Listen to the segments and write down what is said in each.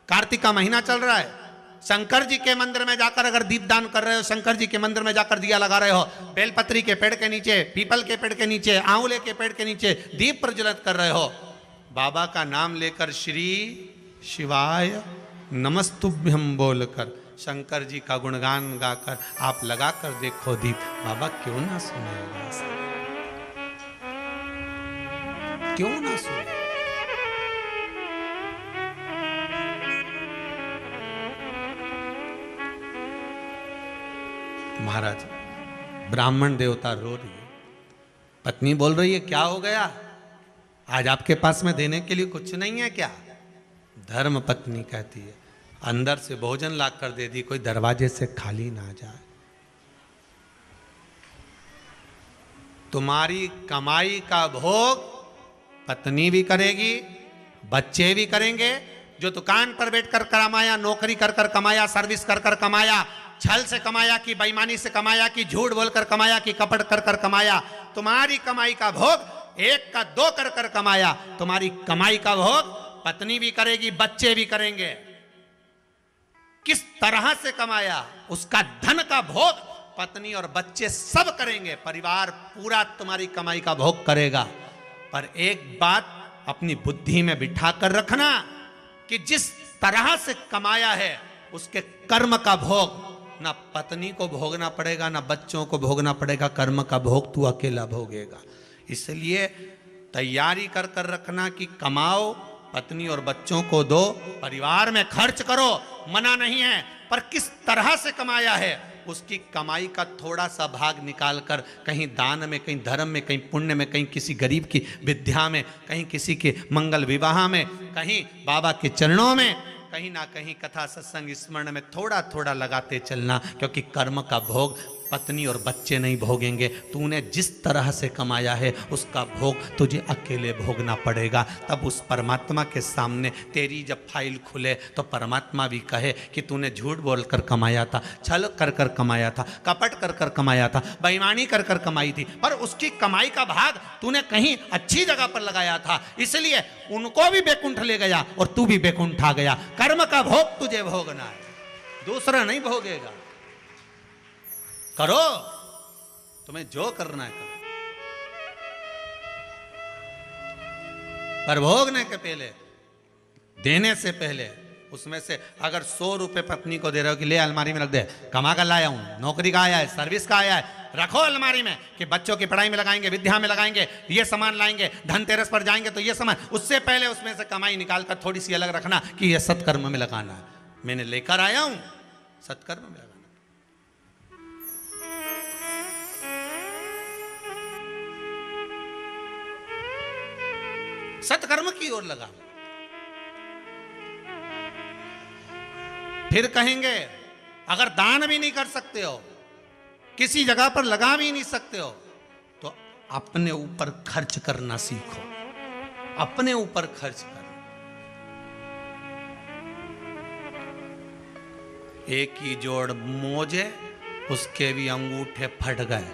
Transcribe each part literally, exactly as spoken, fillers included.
कार्तिक का महीना चल रहा है, शंकर जी के मंदिर में जाकर अगर दीपदान कर रहे हो, शंकर जी के मंदिर में जाकर दिया लगा रहे हो, बेलपत्री के पेड़ के नीचे, पीपल के पेड़ के नीचे, आंवले के पेड़ के नीचे दीप प्रज्वलित कर रहे हो, बाबा का नाम लेकर श्री शिवाय नमस्तुभ्यम बोलकर, शंकर जी का गुणगान गाकर आप लगा कर देखो दीप, बाबा क्यों ना सुनेगा, क्यों ना सुने। महाराज ब्राह्मण देवता रो रही है, पत्नी बोल रही है क्या हो गया, आज आपके पास में देने के लिए कुछ नहीं है क्या? धर्म पत्नी कहती है अंदर से भोजन ला कर दे दी, कोई दरवाजे से खाली ना जाए। तुम्हारी कमाई का भोग पत्नी भी करेगी, बच्चे भी करेंगे। जो दुकान पर बैठकर कमाया, नौकरी कर कर कमाया, सर्विस कर कर कमाया, छल से कमाया कि बेईमानी से कमाया कि झूठ बोलकर कमाया कि कपट कर कर कमाया, तुम्हारी कमाई का भोग एक का दो कर कर कमाया, तुम्हारी कमाई का भोग पत्नी भी करेगी, बच्चे भी करेंगे। किस तरह से कमाया उसका धन का भोग पत्नी और बच्चे सब करेंगे, परिवार पूरा तुम्हारी कमाई का भोग करेगा। पर एक बात अपनी बुद्धि में बिठा कर रखना कि जिस तरह से कमाया है उसके कर्म का भोग ना पत्नी को भोगना पड़ेगा, ना बच्चों को भोगना पड़ेगा, कर्म का भोग तू अकेला भोगेगा। इसलिए तैयारी कर कर रखना कि कमाओ, पत्नी और बच्चों को दो, परिवार में खर्च करो, मना नहीं है, पर किस तरह से कमाया है उसकी कमाई का थोड़ा सा भाग निकाल कर कहीं दान में, कहीं धर्म में, कहीं पुण्य में, कहीं किसी गरीब की विद्या में, कहीं किसी के मंगल विवाह में, कहीं बाबा के चरणों में, कहीं ना कहीं कथा सत्संग स्मरण में थोड़ा थोड़ा लगाते चलना, क्योंकि कर्म का भोग पत्नी और बच्चे नहीं भोगेंगे। तूने जिस तरह से कमाया है उसका भोग तुझे अकेले भोगना पड़ेगा। तब उस परमात्मा के सामने तेरी जब फाइल खुले तो परमात्मा भी कहे कि तूने झूठ बोलकर कमाया था, छल कर कर कमाया था, कपट कर कर कमाया था, बेईमानी कर कर कमाई थी, पर उसकी कमाई का भाग तूने कहीं अच्छी जगह पर लगाया था, इसलिए उनको भी बैकुंठ ले गया और तू भी बैकुंठ आ गया। कर्म का भोग तुझे भोगना है, दूसरा नहीं भोगेगा। करो, तुम्हें जो करना है करो, पर भोगने के पहले, देने से पहले उसमें से अगर सौ रुपए पत्नी को दे रहे हो कि ले अलमारी में रख दे, कमा कर लाया हूं, नौकरी का आया है, सर्विस का आया है, रखो अलमारी में कि बच्चों की पढ़ाई में लगाएंगे, विद्या में लगाएंगे, ये सामान लाएंगे, धनतेरस पर जाएंगे तो ये सामान, उससे पहले उसमें से कमाई निकाल कर थोड़ी सी अलग रखना कि ये सत्कर्म में लगाना है, मैंने लेकर आया हूं सत्कर्म में लगाना। सत्कर्म की ओर लगा। फिर कहेंगे अगर दान भी नहीं कर सकते हो, किसी जगह पर लगा भी नहीं सकते हो, तो अपने ऊपर खर्च करना सीखो, अपने ऊपर खर्च करो। एक ही जोड़ मोजे, उसके भी अंगूठे फट गए,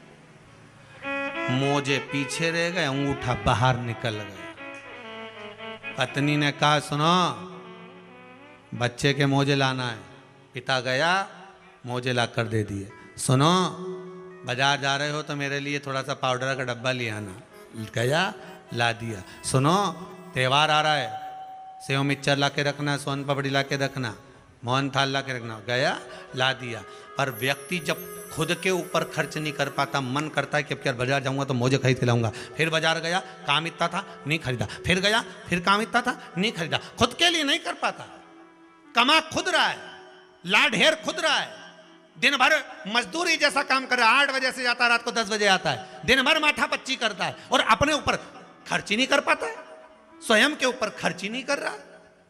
मोजे पीछे रह गए, अंगूठा बाहर निकल गया। पत्नी ने कहा सुनो बच्चे के मोजे लाना है, पिता गया मोजे ला कर दे दिए। सुनो बाजार जा रहे हो तो मेरे लिए थोड़ा सा पाउडर का डब्बा ले आना, गया ला दिया। सुनो त्यौहार आ रहा है, सेव मिक्सचर ला के रखना, सोन पापड़ी ला के रखना, मोहन थाल ला के रखना, गया ला दिया। पर व्यक्ति जब खुद के ऊपर खर्च नहीं कर पाता, मन करता है कि अब क्या बाजार जाऊंगा तो मोजे खरीद के लाऊंगा, फिर बाजार गया काम इतना था नहीं खरीदा, फिर गया फिर काम इतना था नहीं खरीदा, खुद के लिए नहीं कर पाता। कमा खुद रहा है, ला ढेर खुद रहा है, दिन भर मजदूरी जैसा काम कर रहा है, आठ बजे से जाता है रात को दस बजे आता है, दिन भर माथा पच्ची करता है और अपने ऊपर खर्च ही नहीं कर पाता है, स्वयं के ऊपर खर्च ही नहीं कर रहा।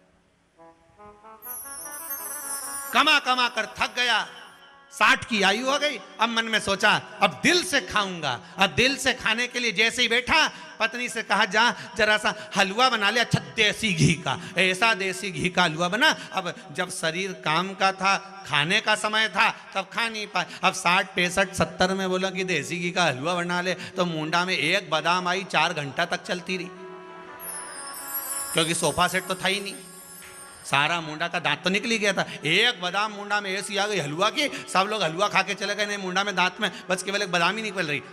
कमा कमा कर थक गया, साठ की आयु हो गई, अब मन में सोचा अब दिल से खाऊंगा। अब दिल से खाने के लिए जैसे ही बैठा, पत्नी से कहा जा जरा सा हलवा बना ले, अच्छा देसी घी का, ऐसा देसी घी का हलवा बना। अब जब शरीर काम का था, खाने का समय था, तब खा नहीं पाए। अब साठ पैंसठ सत्तर में बोला कि देसी घी का हलवा बना ले, तो मुंडा में एक बादाम आई, चार घंटा तक चलती रही, क्योंकि सोफा सेट तो था ही नहीं। सारा मुंडा का दांत तो निकल ही गया था। एक बादाम मुंडा में ऐसी आ गई हलवा की, सब लोग हलवा खा के चले गए, नहीं मुंडा में दांत में बस केवल एक बादाम ही निकल रही।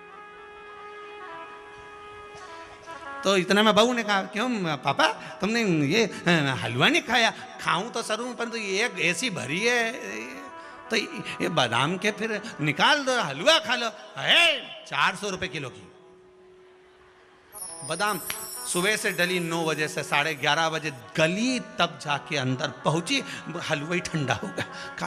तो इतने में बहू ने कहा, क्यों पापा तुमने ये हलवा नहीं खाया? खाऊं तो सरूं, परंतु ये एक ऐसी भरी है, तो ये बादाम के फिर निकाल दो, हलवा खा लो। है चार सौ रुपये किलो की बादाम। सुबह से डली नौ बजे से साढ़े ग्यारह बजे गली, तब जाके अंदर पहुंची, हलवा ही ठंडा हो गया। कहा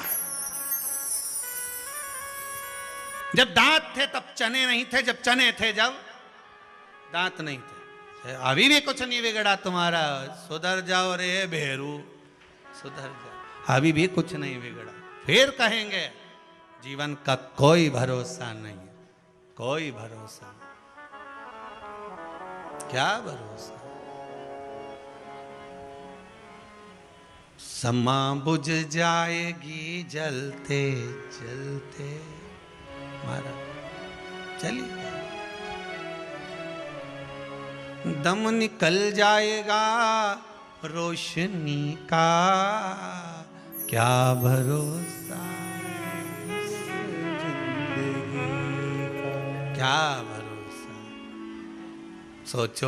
जब दांत थे तब चने नहीं थे, जब चने थे जब दांत नहीं थे। अभी भी कुछ नहीं बिगड़ा तुम्हारा, सुधर जाओ रे भेरू, सुधर जाओ, अभी भी कुछ नहीं बिगड़ा। फिर कहेंगे जीवन का कोई भरोसा नहीं, कोई भरोसा नहीं। क्या भरोसा? समा बुझ जाएगी जलते जलते, मारा चलिए दम निकल जाएगा रोशनी का, क्या भरोसा इस जिंदगी का, क्या भरोसा। सोचो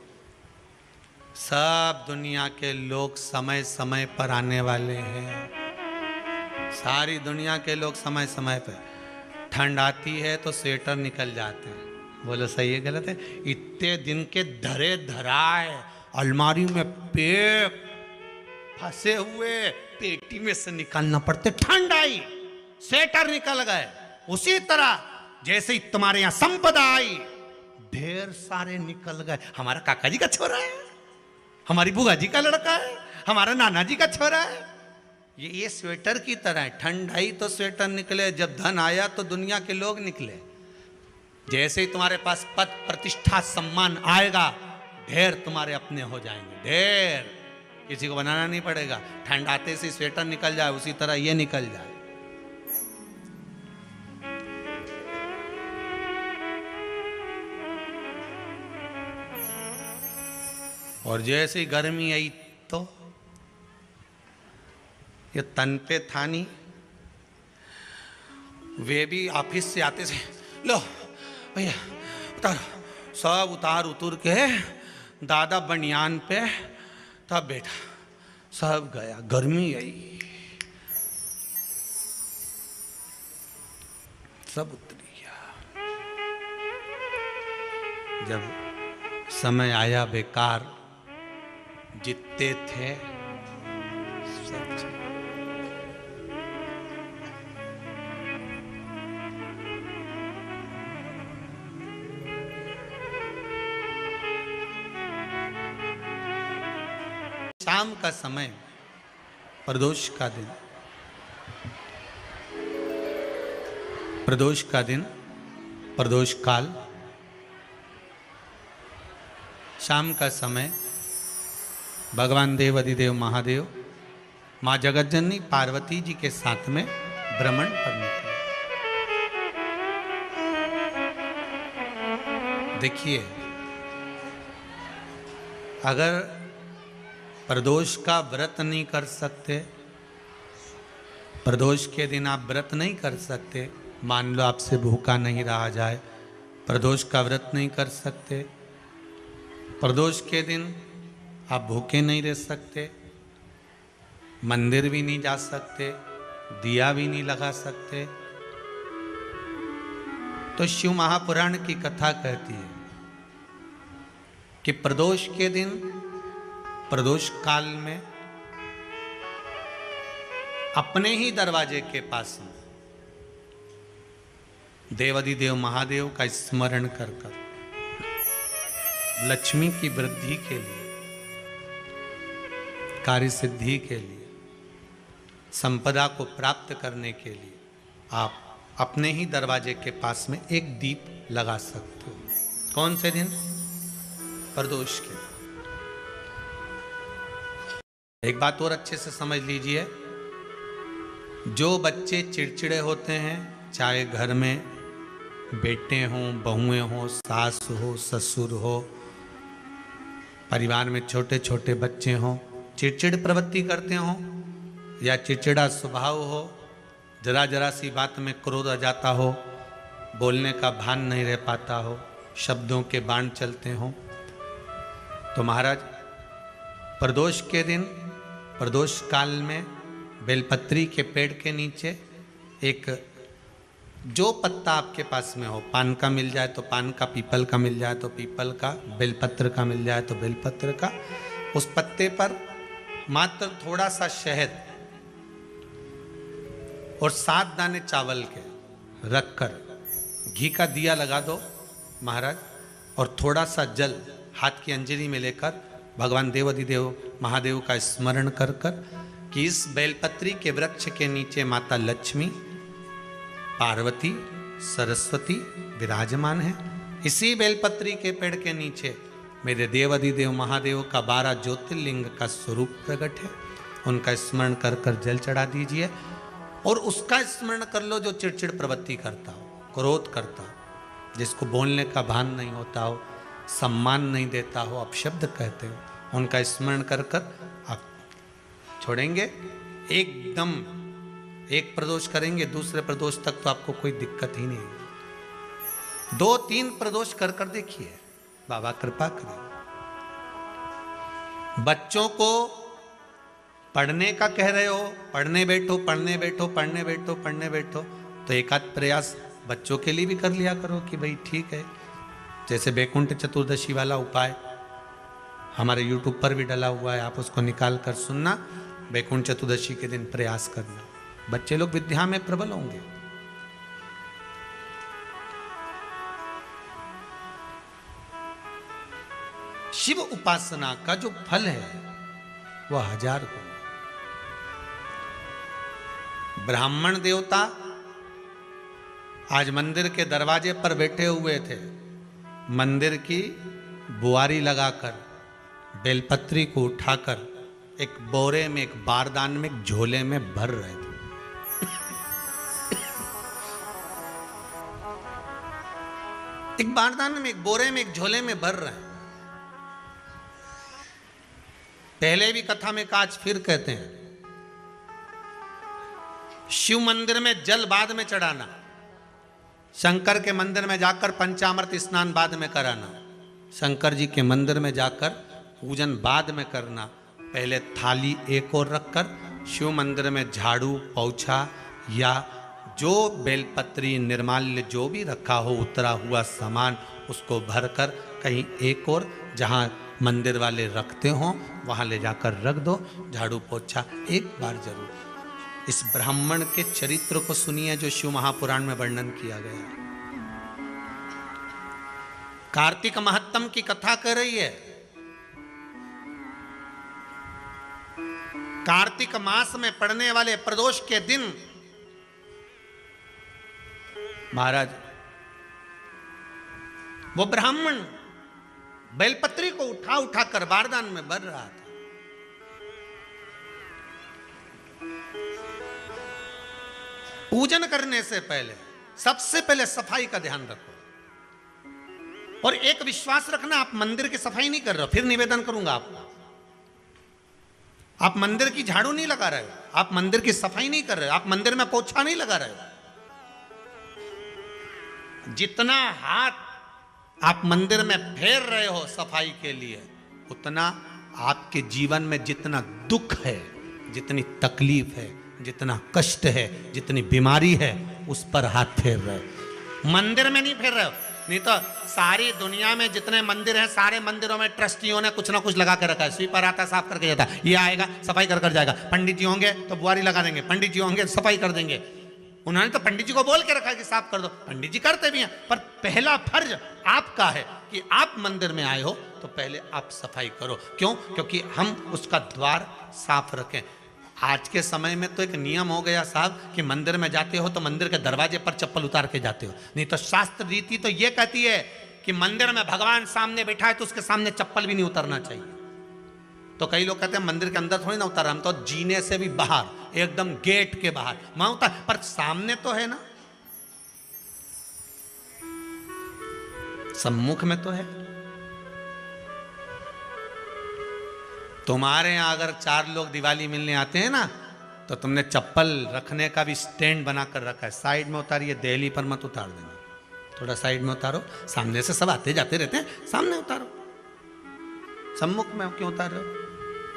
सब दुनिया के लोग समय समय पर आने वाले हैं, सारी दुनिया के लोग समय समय पर। ठंड आती है तो स्वेटर निकल जाते हैं, बोलो सही है गलत है? इतने दिन के धरे धराए अलमारी में पैक फंसे हुए पेटी में से निकालना पड़ते। ठंड आई स्वेटर निकल गए, उसी तरह जैसे ही तुम्हारे यहां संपदा आई ढेर सारे निकल गए। हमारा काका जी का छोरा है, हमारी बुआ जी का लड़का है, हमारा नाना जी का छोरा है। ये ये स्वेटर की तरह है, ठंड आई तो स्वेटर निकले, जब धन आया तो दुनिया के लोग निकले। जैसे ही तुम्हारे पास पद प्रतिष्ठा सम्मान आएगा ढेर तुम्हारे अपने हो जाएंगे, ढेर किसी को बनाना नहीं पड़ेगा। ठंड आते से स्वेटर निकल जाए उसी तरह ये निकल जाए। और जैसे ही गर्मी आई तो ये तन पे थानी, वे भी ऑफिस से आते से लो भैया उतार, सब उतार उतर के दादा बनियान पे, तब बैठा, सब गया। गर्मी आई सब उतर गया। जब समय आया बेकार, जितने थे सब चले। शाम का समय, प्रदोष का दिन, प्रदोष का दिन, प्रदोष काल, शाम का समय, भगवान देव अधिदेव महादेव माँ जगतजननी पार्वती जी के साथ में भ्रमण पर निकले। देखिए, अगर प्रदोष का व्रत नहीं कर सकते, प्रदोष के दिन आप व्रत नहीं कर सकते, मान लो आपसे भूखा नहीं रहा जाए, प्रदोष का व्रत नहीं कर सकते, प्रदोष के दिन आप भूखे नहीं रह सकते, मंदिर भी नहीं जा सकते, दिया भी नहीं लगा सकते, तो शिव महापुराण की कथा कहती है कि प्रदोष के दिन, प्रदोष काल में अपने ही दरवाजे के पास देवाधिदेव महादेव का स्मरण कर कर लक्ष्मी की वृद्धि के लिए, कार्य सिद्धि के लिए, संपदा को प्राप्त करने के लिए आप अपने ही दरवाजे के पास में एक दीप लगा सकते हो। कौन से दिन? प्रदोष के। एक बात और अच्छे से समझ लीजिए, जो बच्चे चिड़चिड़े होते हैं, चाहे घर में बेटे हों, बहुएं हों, सास हो, ससुर हो, परिवार में छोटे छोटे बच्चे हों, चिड़चिड़ प्रवृत्ति करते हो या चिड़चिड़ा स्वभाव हो, जरा जरा सी बात में क्रोध आ जाता हो, बोलने का भान नहीं रह पाता हो, शब्दों के बाण चलते हो, तो महाराज प्रदोष के दिन, प्रदोष काल में बेलपत्री के पेड़ के नीचे एक जो पत्ता आपके पास में हो, पान का मिल जाए तो पान का, पीपल का मिल जाए तो पीपल का, बेलपत्र का मिल जाए तो बेलपत्र का, उस पत्ते पर मात्र थोड़ा सा शहद और सात दाने चावल के रखकर घी का दिया लगा दो महाराज, और थोड़ा सा जल हाथ की अंजलि में लेकर भगवान देवाधिदेव महादेव का स्मरण कर कर कि इस बेलपत्री के वृक्ष के नीचे माता लक्ष्मी, पार्वती, सरस्वती विराजमान है। इसी बेलपत्री के पेड़ के नीचे मेरे देवाधिदेव महादेव का बारह ज्योतिर्लिंग का स्वरूप प्रकट है। उनका स्मरण कर कर जल चढ़ा दीजिए और उसका स्मरण कर लो जो चिड़चिड़ प्रवृत्ति करता हो, क्रोध करता हो, जिसको बोलने का भान नहीं होता हो, सम्मान नहीं देता हो, अपशब्द कहते हो, उनका स्मरण कर कर आप छोड़ेंगे। एकदम एक प्रदोष करेंगे, दूसरे प्रदोष तक तो आपको कोई दिक्कत ही नहीं है। दो तीन प्रदोष कर कर देखिए, बाबा कृपा करें। बच्चों को पढ़ने का कह रहे हो, पढ़ने बैठो पढ़ने बैठो पढ़ने बैठो पढ़ने बैठो, तो एक आध प्रयास बच्चों के लिए भी कर लिया करो कि भाई ठीक है। जैसे बैकुंठ चतुर्दशी वाला उपाय हमारे यूट्यूब पर भी डला हुआ है, आप उसको निकाल कर सुनना, बैकुंठ चतुर्दशी के दिन प्रयास करना, बच्चे लोग विद्या में प्रबल होंगे। शिव उपासना का जो फल है वह हजार गुना। ब्राह्मण देवता आज मंदिर के दरवाजे पर बैठे हुए थे, मंदिर की बुआरी लगाकर बेलपत्री को उठाकर एक बोरे में, एक बारदान में, एक झोले में भर रहे थे। एक बारदान में, एक बोरे में, एक झोले में भर रहे हैं। पहले भी कथा में काज फिर कहते हैं, शिव मंदिर में जल बाद में चढ़ाना, शंकर के मंदिर में जाकर पंचामृत स्नान बाद में कराना, शंकर जी के मंदिर में जाकर पूजन बाद में करना। पहले थाली एक और रखकर शिव मंदिर में झाड़ू, पोछा या जो बेलपत्री, निर्माल्य जो भी रखा हो, उतरा हुआ सामान, उसको भरकर कहीं एक और जहाँ मंदिर वाले रखते हो वहाँ ले जाकर रख दो। झाड़ू पोछा एक बार जरूर। इस ब्राह्मण के चरित्र को सुनिए जो शिव महापुराण में वर्णन किया गया। कार्तिक महत्तम की कथा कर रही है। कार्तिक मास में पड़ने वाले प्रदोष के दिन महाराज वो ब्राह्मण बेलपत्री को उठा उठा कर बारदान में भर रहा था। पूजन करने से पहले सबसे पहले सफाई का ध्यान रखो, और एक विश्वास रखना, आप मंदिर की सफाई नहीं कर रहे हो। फिर निवेदन करूंगा आपको, आप मंदिर की झाड़ू नहीं लगा रहे हो, आप मंदिर की सफाई नहीं कर रहे हो, आप मंदिर में पोछा नहीं लगा रहे हो। जितना हाथ आप मंदिर में फेर रहे हो सफाई के लिए, उतना आपके जीवन में जितना दुख है, जितनी तकलीफ है, जितना कष्ट है, जितनी बीमारी है, उस पर हाथ फेर रहे हो। मंदिर में नहीं फेर रहे हो। नहीं तो सारी दुनिया में जितने मंदिर हैं, सारे मंदिरों में ट्रस्टियों ने कुछ ना कुछ लगा के रखा है। स्वीपर आता है, साफ करके जाता है, ये आएगा सफाई कर कर जाएगा। पंडित जी होंगे तो बुआरी लगा देंगे, पंडित जी होंगे सफाई कर देंगे। उन्होंने तो पंडित जी को बोल के रखा है कि साफ कर दो, पंडित जी करते भी हैं, पर पहला फर्ज आपका है कि आप मंदिर में आए हो तो पहले आप सफाई करो। क्यों? क्योंकि हम उसका द्वार साफ रखें। आज के समय में तो एक नियम हो गया साहब कि मंदिर में जाते हो तो मंदिर के दरवाजे पर चप्पल उतार के जाते हो। नहीं तो शास्त्र रीति तो ये कहती है कि मंदिर में भगवान सामने बैठा है तो उसके सामने चप्पल भी नहीं उतरना चाहिए। तो कई लोग कहते हैं मंदिर के अंदर थोड़ी ना उतार, हम तो जीने से भी बाहर, एकदम गेट के बाहर वहां उतार, पर सामने तो है ना, सम्मुख में तो है। तुम्हारे यहाँ अगर चार लोग दिवाली मिलने आते हैं ना, तो तुमने चप्पल रखने का भी स्टैंड बनाकर रखा है। साइड में उतारिए, देहली पर मत उतार देना, थोड़ा साइड में उतारो। सामने से सब आते जाते रहते हैं, सामने उतारो, सम्मुख में क्यों उतार रहे हो?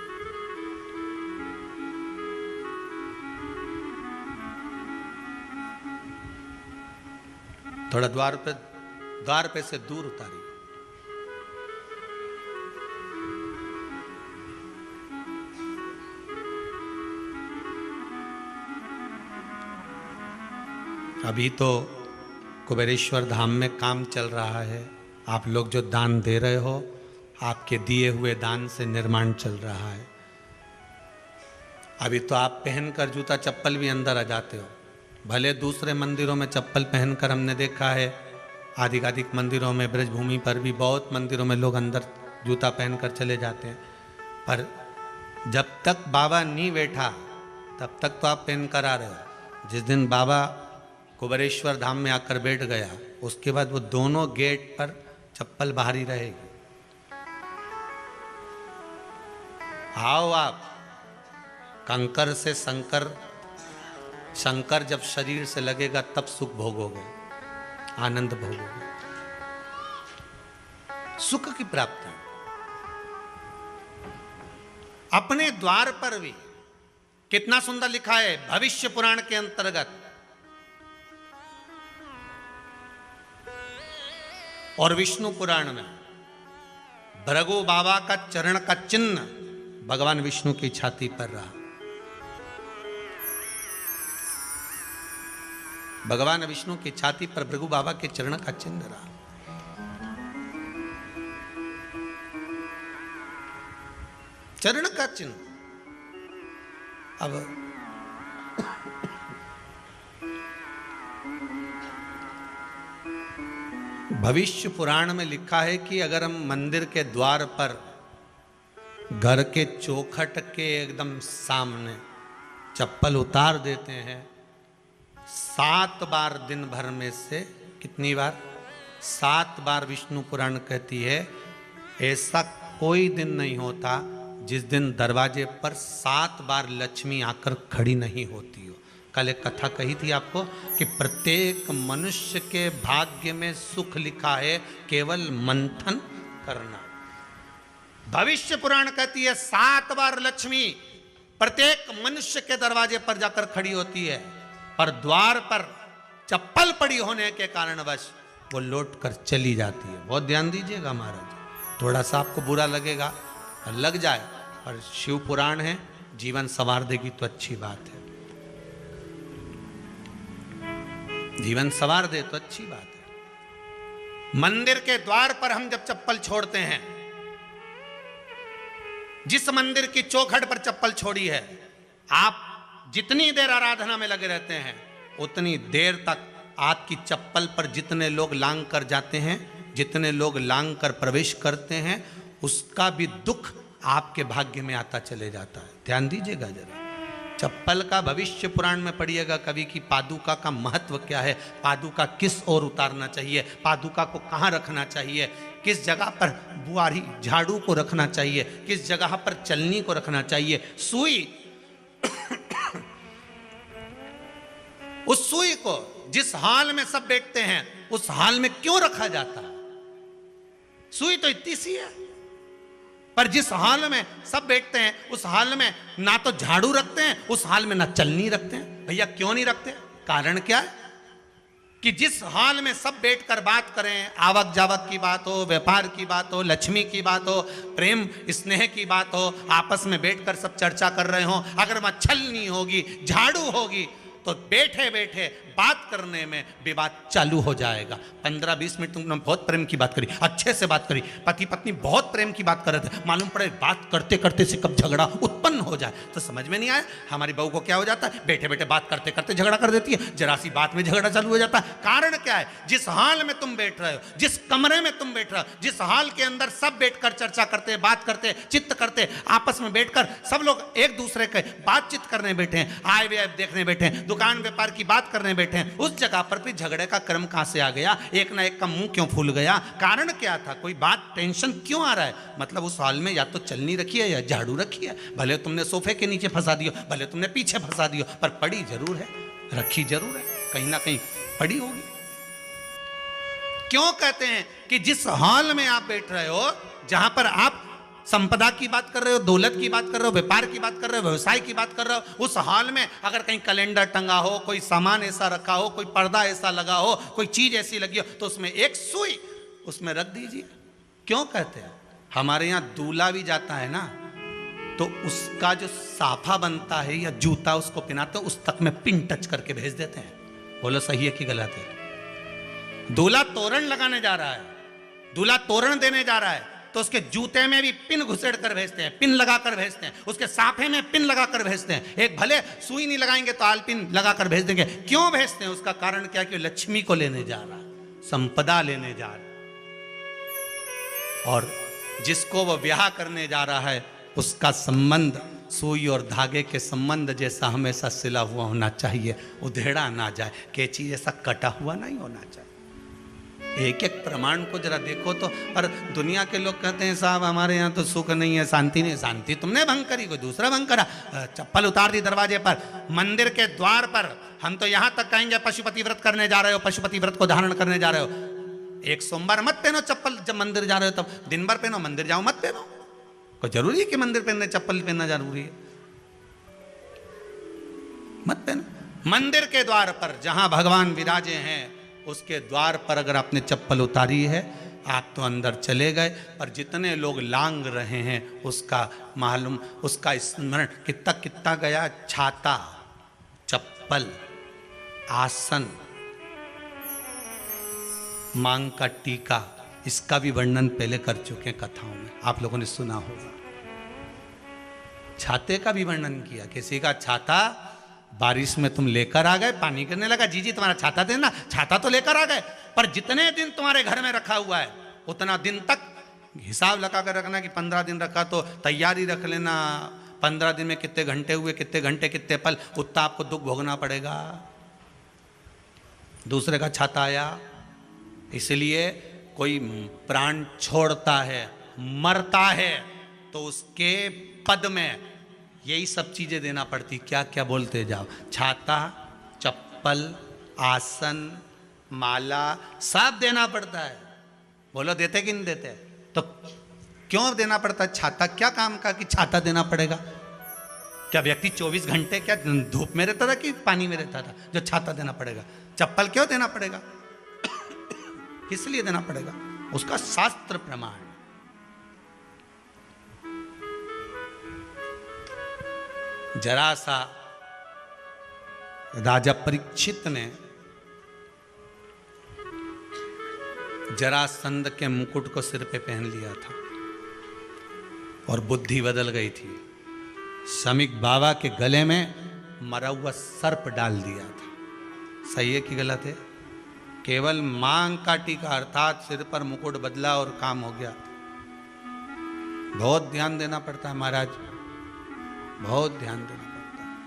थोड़ा द्वार पे द्वार पे से दूर उतारिए। अभी तो कुबेरेश्वर धाम में काम चल रहा है। आप लोग जो दान दे रहे हो, आपके दिए हुए दान से निर्माण चल रहा है। अभी तो आप पहनकर जूता चप्पल भी अंदर आ जाते हो। भले दूसरे मंदिरों में चप्पल पहनकर हमने देखा है, आधिकाधिक मंदिरों में, ब्रजभूमि पर भी बहुत मंदिरों में लोग अंदर जूता पहनकर चले जाते हैं, पर जब तक बाबा नहीं बैठा तब तक तो आप पहन कर आ रहे हो। जिस दिन बाबा कुबेरेश्वर धाम में आकर बैठ गया, उसके बाद वो दोनों गेट पर चप्पल बाहर ही रहेगी। आओ आप, कंकर से शंकर, शंकर जब शरीर से लगेगा तब सुख भोगोगे, आनंद भोगोगे, सुख की प्राप्ति। अपने द्वार पर भी कितना सुंदर लिखा है भविष्य पुराण के अंतर्गत। और विष्णु पुराण में भृगु बाबा का चरण का चिन्ह भगवान विष्णु की छाती पर रहा। भगवान विष्णु की छाती पर भृगु बाबा के चरण का चिन्ह रहा। चरण का चिन्ह। अब भविष्य पुराण में लिखा है कि अगर हम मंदिर के द्वार पर, घर के चौखट के एकदम सामने चप्पल उतार देते हैं, सात बार दिन भर में से, कितनी बार? सात बार विष्णु पुराण कहती है ऐसा कोई दिन नहीं होता जिस दिन दरवाजे पर सात बार लक्ष्मी आकर खड़ी नहीं होती हो। कल एक कथा कही थी आपको कि प्रत्येक मनुष्य के भाग्य में सुख लिखा है, केवल मंथन करना। भविष्य पुराण कहती है सात बार लक्ष्मी प्रत्येक मनुष्य के दरवाजे पर जाकर खड़ी होती है, पर द्वार पर चप्पल पड़ी होने के कारणवश वो लौट कर चली जाती है। बहुत ध्यान दीजिएगा महाराज, थोड़ा सा आपको बुरा लगेगा, लग जाए, पर शिव पुराण है, जीवन संवार देगी तो अच्छी बात है। जीवन संवार दे तो अच्छी बात है। मंदिर के द्वार पर हम जब चप्पल छोड़ते हैं, जिस मंदिर की चौखट पर चप्पल छोड़ी है, आप जितनी देर आराधना में लगे रहते हैं उतनी देर तक आपकी चप्पल पर जितने लोग लांग कर जाते हैं, जितने लोग लांग कर प्रवेश करते हैं, उसका भी दुख आपके भाग्य में आता चले जाता है। ध्यान दीजिएगा जरा। चप्पल का भविष्य पुराण में पढ़िएगा कवि की पादुका का महत्व क्या है, पादुका किस ओर उतारना चाहिए, पादुका को कहाँ रखना चाहिए, किस जगह पर बुआरी झाड़ू को रखना चाहिए, किस जगह पर चलनी को रखना चाहिए, सुई उस सुई को जिस हाल में सब बैठते हैं उस हाल में क्यों रखा जाता है? सुई तो इतनी सी है, पर जिस हाल में सब बैठते हैं उस हाल में ना तो झाड़ू रखते हैं, उस हाल में ना चलनी रखते हैं। भैया क्यों नहीं रखते? कारण क्या है कि जिस हाल में सब बैठकर बात करें, आवक जावक की बात हो, व्यापार की बात हो, लक्ष्मी की बात हो, प्रेम स्नेह की बात हो, आपस में बैठकर सब चर्चा कर रहे हो, अगर वहां छलनी होगी, झाड़ू होगी, तो बैठे बैठे बात करने में विवाद चालू हो जाएगा। पंद्रह बीस मिनट तुमने बहुत प्रेम की बात करी, अच्छे से बात करी, पति पत्नी बहुत प्रेम की बात कर रहे थे, मालूम पड़े बात करते करते से कब झगड़ा उत्पन्न हो जाए तो समझ में नहीं आया। हमारी बहू को क्या हो जाता है, बैठे बैठे बात करते करते झगड़ा कर देती है, जरा सी बात में झगड़ा चालू हो जाता है। कारण क्या है? जिस हाल में तुम बैठ रहे हो, जिस कमरे में तुम बैठ रहे हो, जिस हाल के अंदर सब बैठकर चर्चा करते, बात करते, चित्त करते, आपस में बैठकर सब लोग एक दूसरे के बातचीत करने बैठे हैं, आए व्यय देखने बैठे हैं, दुकान व्यापार की बात करने बैठे बैठे हैं, उस जगह पर भी झगड़े का क्रम कहां से आ गया, एक ना एक का मुंह क्यों फूल गया, कारण क्या था, कोई बात टेंशन क्यों आ रहा है? मतलब उस हॉल में या तो चलनी रखी है या झाड़ू रखी है, भले तुमने सोफे के नीचे फंसा दियो, भले तुमने पीछे फंसा दियो, पर पड़ी जरूर है, रखी जरूर है, कहीं ना कहीं पड़ी होगी। क्यों कहते हैं कि जिस हॉल में आप बैठ रहे हो, जहां पर आप संपदा की बात कर रहे हो, दौलत की बात कर रहे हो, व्यापार की बात कर रहे हो, व्यवसाय की बात कर रहे हो, उस हॉल में अगर कहीं कैलेंडर टंगा हो, कोई सामान ऐसा रखा हो, कोई पर्दा ऐसा लगा हो, कोई चीज ऐसी लगी हो, तो उसमें एक सुई उसमें रख दीजिए। क्यों कहते हैं? हमारे यहां दूल्हा भी जाता है ना, तो उसका जो साफा बनता है या जूता उसको पहनाते हैं, उस तक में पिन टच करके भेज देते हैं। बोलो सही है कि गलत है? दूल्हा तोरण लगाने जा रहा है, दूल्हा तोरण देने जा रहा है, तो उसके जूते में भी पिन घुसेड़ कर भेजते हैं, पिन लगा कर भेजते हैं, उसके साफे में पिन लगा कर भेजते हैं। एक भले सुई नहीं लगाएंगे तो आल पिन लगा कर भेज देंगे। क्यों भेजते हैं? उसका कारण क्या कि लक्ष्मी को लेने जा रहा है, संपदा लेने जा रहा है, और जिसको वो ब्याह करने जा रहा है उसका संबंध सुई और धागे के संबंध जैसा हमेशा सिला हुआ होना चाहिए, उधेड़ा ना जाए, कैची जैसा कटा हुआ नहीं होना चाहिए। एक एक प्रमाण को जरा देखो तो। और दुनिया के लोग कहते हैं साहब हमारे यहाँ तो सुख नहीं है, शांति नहीं। शांति तुमने भंग करी, कोई दूसरा भंग करा। चप्पल उतार दी दरवाजे पर, मंदिर के द्वार पर। हम तो यहाँ तक कहेंगे पशुपति व्रत करने जा रहे हो, पशुपति व्रत को धारण करने जा रहे हो, एक सोमवार मत पहनो चप्पल। जब मंदिर जा रहे हो तब दिन भर पहनो, मंदिर जाओ मत पहनो। कोई जरूरी है कि मंदिर पहनने चप्पल पहनना जरूरी है? मत पहनो। मंदिर के द्वार पर जहां भगवान विराजे हैं उसके द्वार पर अगर आपने चप्पल उतारी है, आप तो अंदर चले गए, पर जितने लोग लांग रहे हैं उसका मालूम, उसका स्मरण कितना कितना गया। छाता, चप्पल, आसन, मांग का टीका, इसका भी वर्णन पहले कर चुके हैं कथाओं में, आप लोगों ने सुना होगा। छाते का भी वर्णन किया। किसी का छाता बारिश में तुम लेकर आ गए, पानी गिरने लगा, जी जी तुम्हारा छाता देना, छाता तो लेकर आ गए, पर जितने दिन तुम्हारे घर में रखा हुआ है उतना दिन तक हिसाब लगा कर रखना कि पंद्रह दिन रखा तो तैयारी रख लेना, पंद्रह दिन में कितने घंटे हुए, कितने घंटे कितने पल, उतना आपको दुख भोगना पड़ेगा। दूसरे का छाता आया, इसलिए कोई प्राण छोड़ता है, मरता है, तो उसके पद में यही सब चीजें देना पड़ती। क्या क्या बोलते जाओ, छाता, चप्पल, आसन, माला, सब देना पड़ता है। बोलो देते कि नहीं देते? तो क्यों देना पड़ता है? छाता क्या काम का कि छाता देना पड़ेगा? क्या व्यक्ति चौबीस घंटे क्या धूप में रहता था कि पानी में रहता था जो छाता देना पड़ेगा? चप्पल क्यों देना पड़ेगा? किस लिए देना पड़ेगा? उसका शास्त्र प्रमाण। जरा सा राजा परीक्षित ने जरासंध के मुकुट को सिर पे पहन लिया था और बुद्धि बदल गई थी। शमीक बाबा के गले में मरा हुआ सर्प डाल दिया था। सही है कि गलत है? केवल मांग का टीका अर्थात सिर पर मुकुट बदला और काम हो गया। बहुत ध्यान देना पड़ता है महाराज, बहुत ध्यान देना पड़ता है।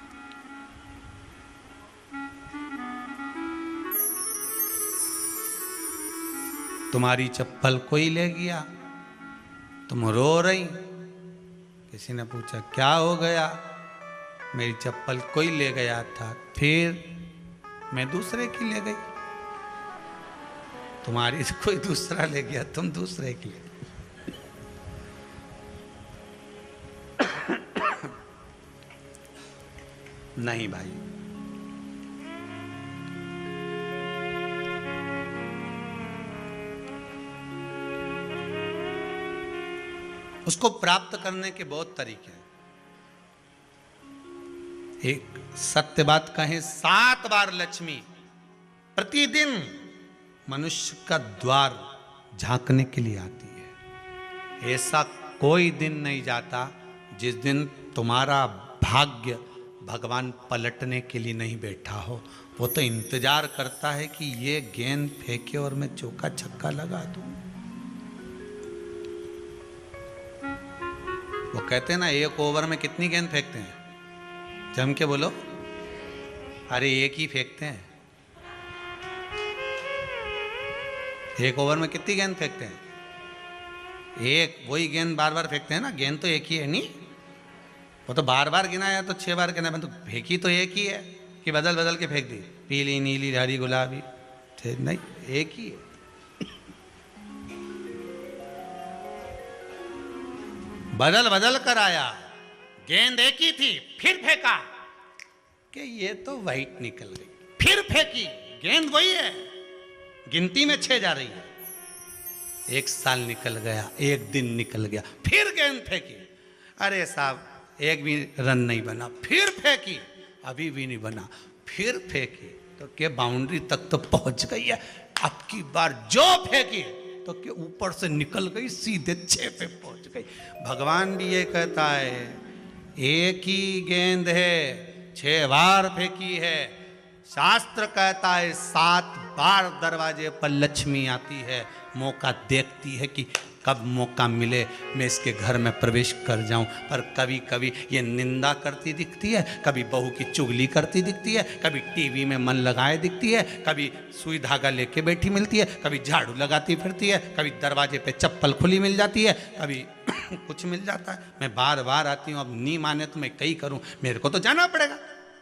तुम्हारी चप्पल कोई ले गया, तुम रो रही, किसी ने पूछा क्या हो गया? मेरी चप्पल कोई ले गया था, फिर मैं दूसरे की ले गई। तुम्हारी कोई दूसरा ले गया, तुम दूसरे की ले। नहीं भाई, उसको प्राप्त करने के बहुत तरीके हैं। एक सत्य बात कहें, सात बार लक्ष्मी प्रतिदिन मनुष्य का द्वार झांकने के लिए आती है। ऐसा कोई दिन नहीं जाता जिस दिन तुम्हारा भाग्य भगवान पलटने के लिए नहीं बैठा हो। वो तो इंतजार करता है कि ये गेंद फेंके और मैं चौका छक्का लगा दूं। वो कहते हैं ना, एक ओवर में कितनी गेंद फेंकते हैं? जम के बोलो। अरे एक ही फेंकते हैं। एक ओवर में कितनी गेंद फेंकते हैं? एक, वही गेंद बार बार फेंकते हैं ना, गेंद तो एक ही है नहीं, वो तो बार बार गिना है तो छह बार गिना, तो फेंकी तो एक ही है कि बदल बदल के फेंक दी, पीली नीली हरी गुलाबी, नहीं एक ही है। बदल बदल कर आया, गेंद एक ही थी, फिर फेंका कि ये तो वाइट निकल गई, फिर फेंकी, गेंद वही है, गिनती में छह जा रही है। एक साल निकल गया, एक दिन निकल गया, फिर गेंद फेंकी, अरे साहब एक भी रन नहीं बना, फिर फेंकी, अभी भी नहीं बना, फिर फेंकी तो क्या बाउंड्री तक तो पहुंच गई है, अब की बार जो फेंकी तो क्या ऊपर से निकल गई, सीधे छह पे पहुंच गई। भगवान भी ये कहता है, एक ही गेंद है, छह बार फेंकी है। शास्त्र कहता है सात बार दरवाजे पर लक्ष्मी आती है, मौका देखती है कि कब मौका मिले मैं इसके घर में प्रवेश कर जाऊं। पर कभी कभी ये निंदा करती दिखती है, कभी बहू की चुगली करती दिखती है, कभी टीवी में मन लगाए दिखती है, कभी सुई धागा लेके बैठी मिलती है, कभी झाड़ू लगाती फिरती है, कभी दरवाजे पे चप्पल खुली मिल जाती है, कभी कुछ मिल जाता है। मैं बार बार आती हूँ, अब नहीं माने तो मैं कई करूँ, मेरे को तो जाना पड़ेगा।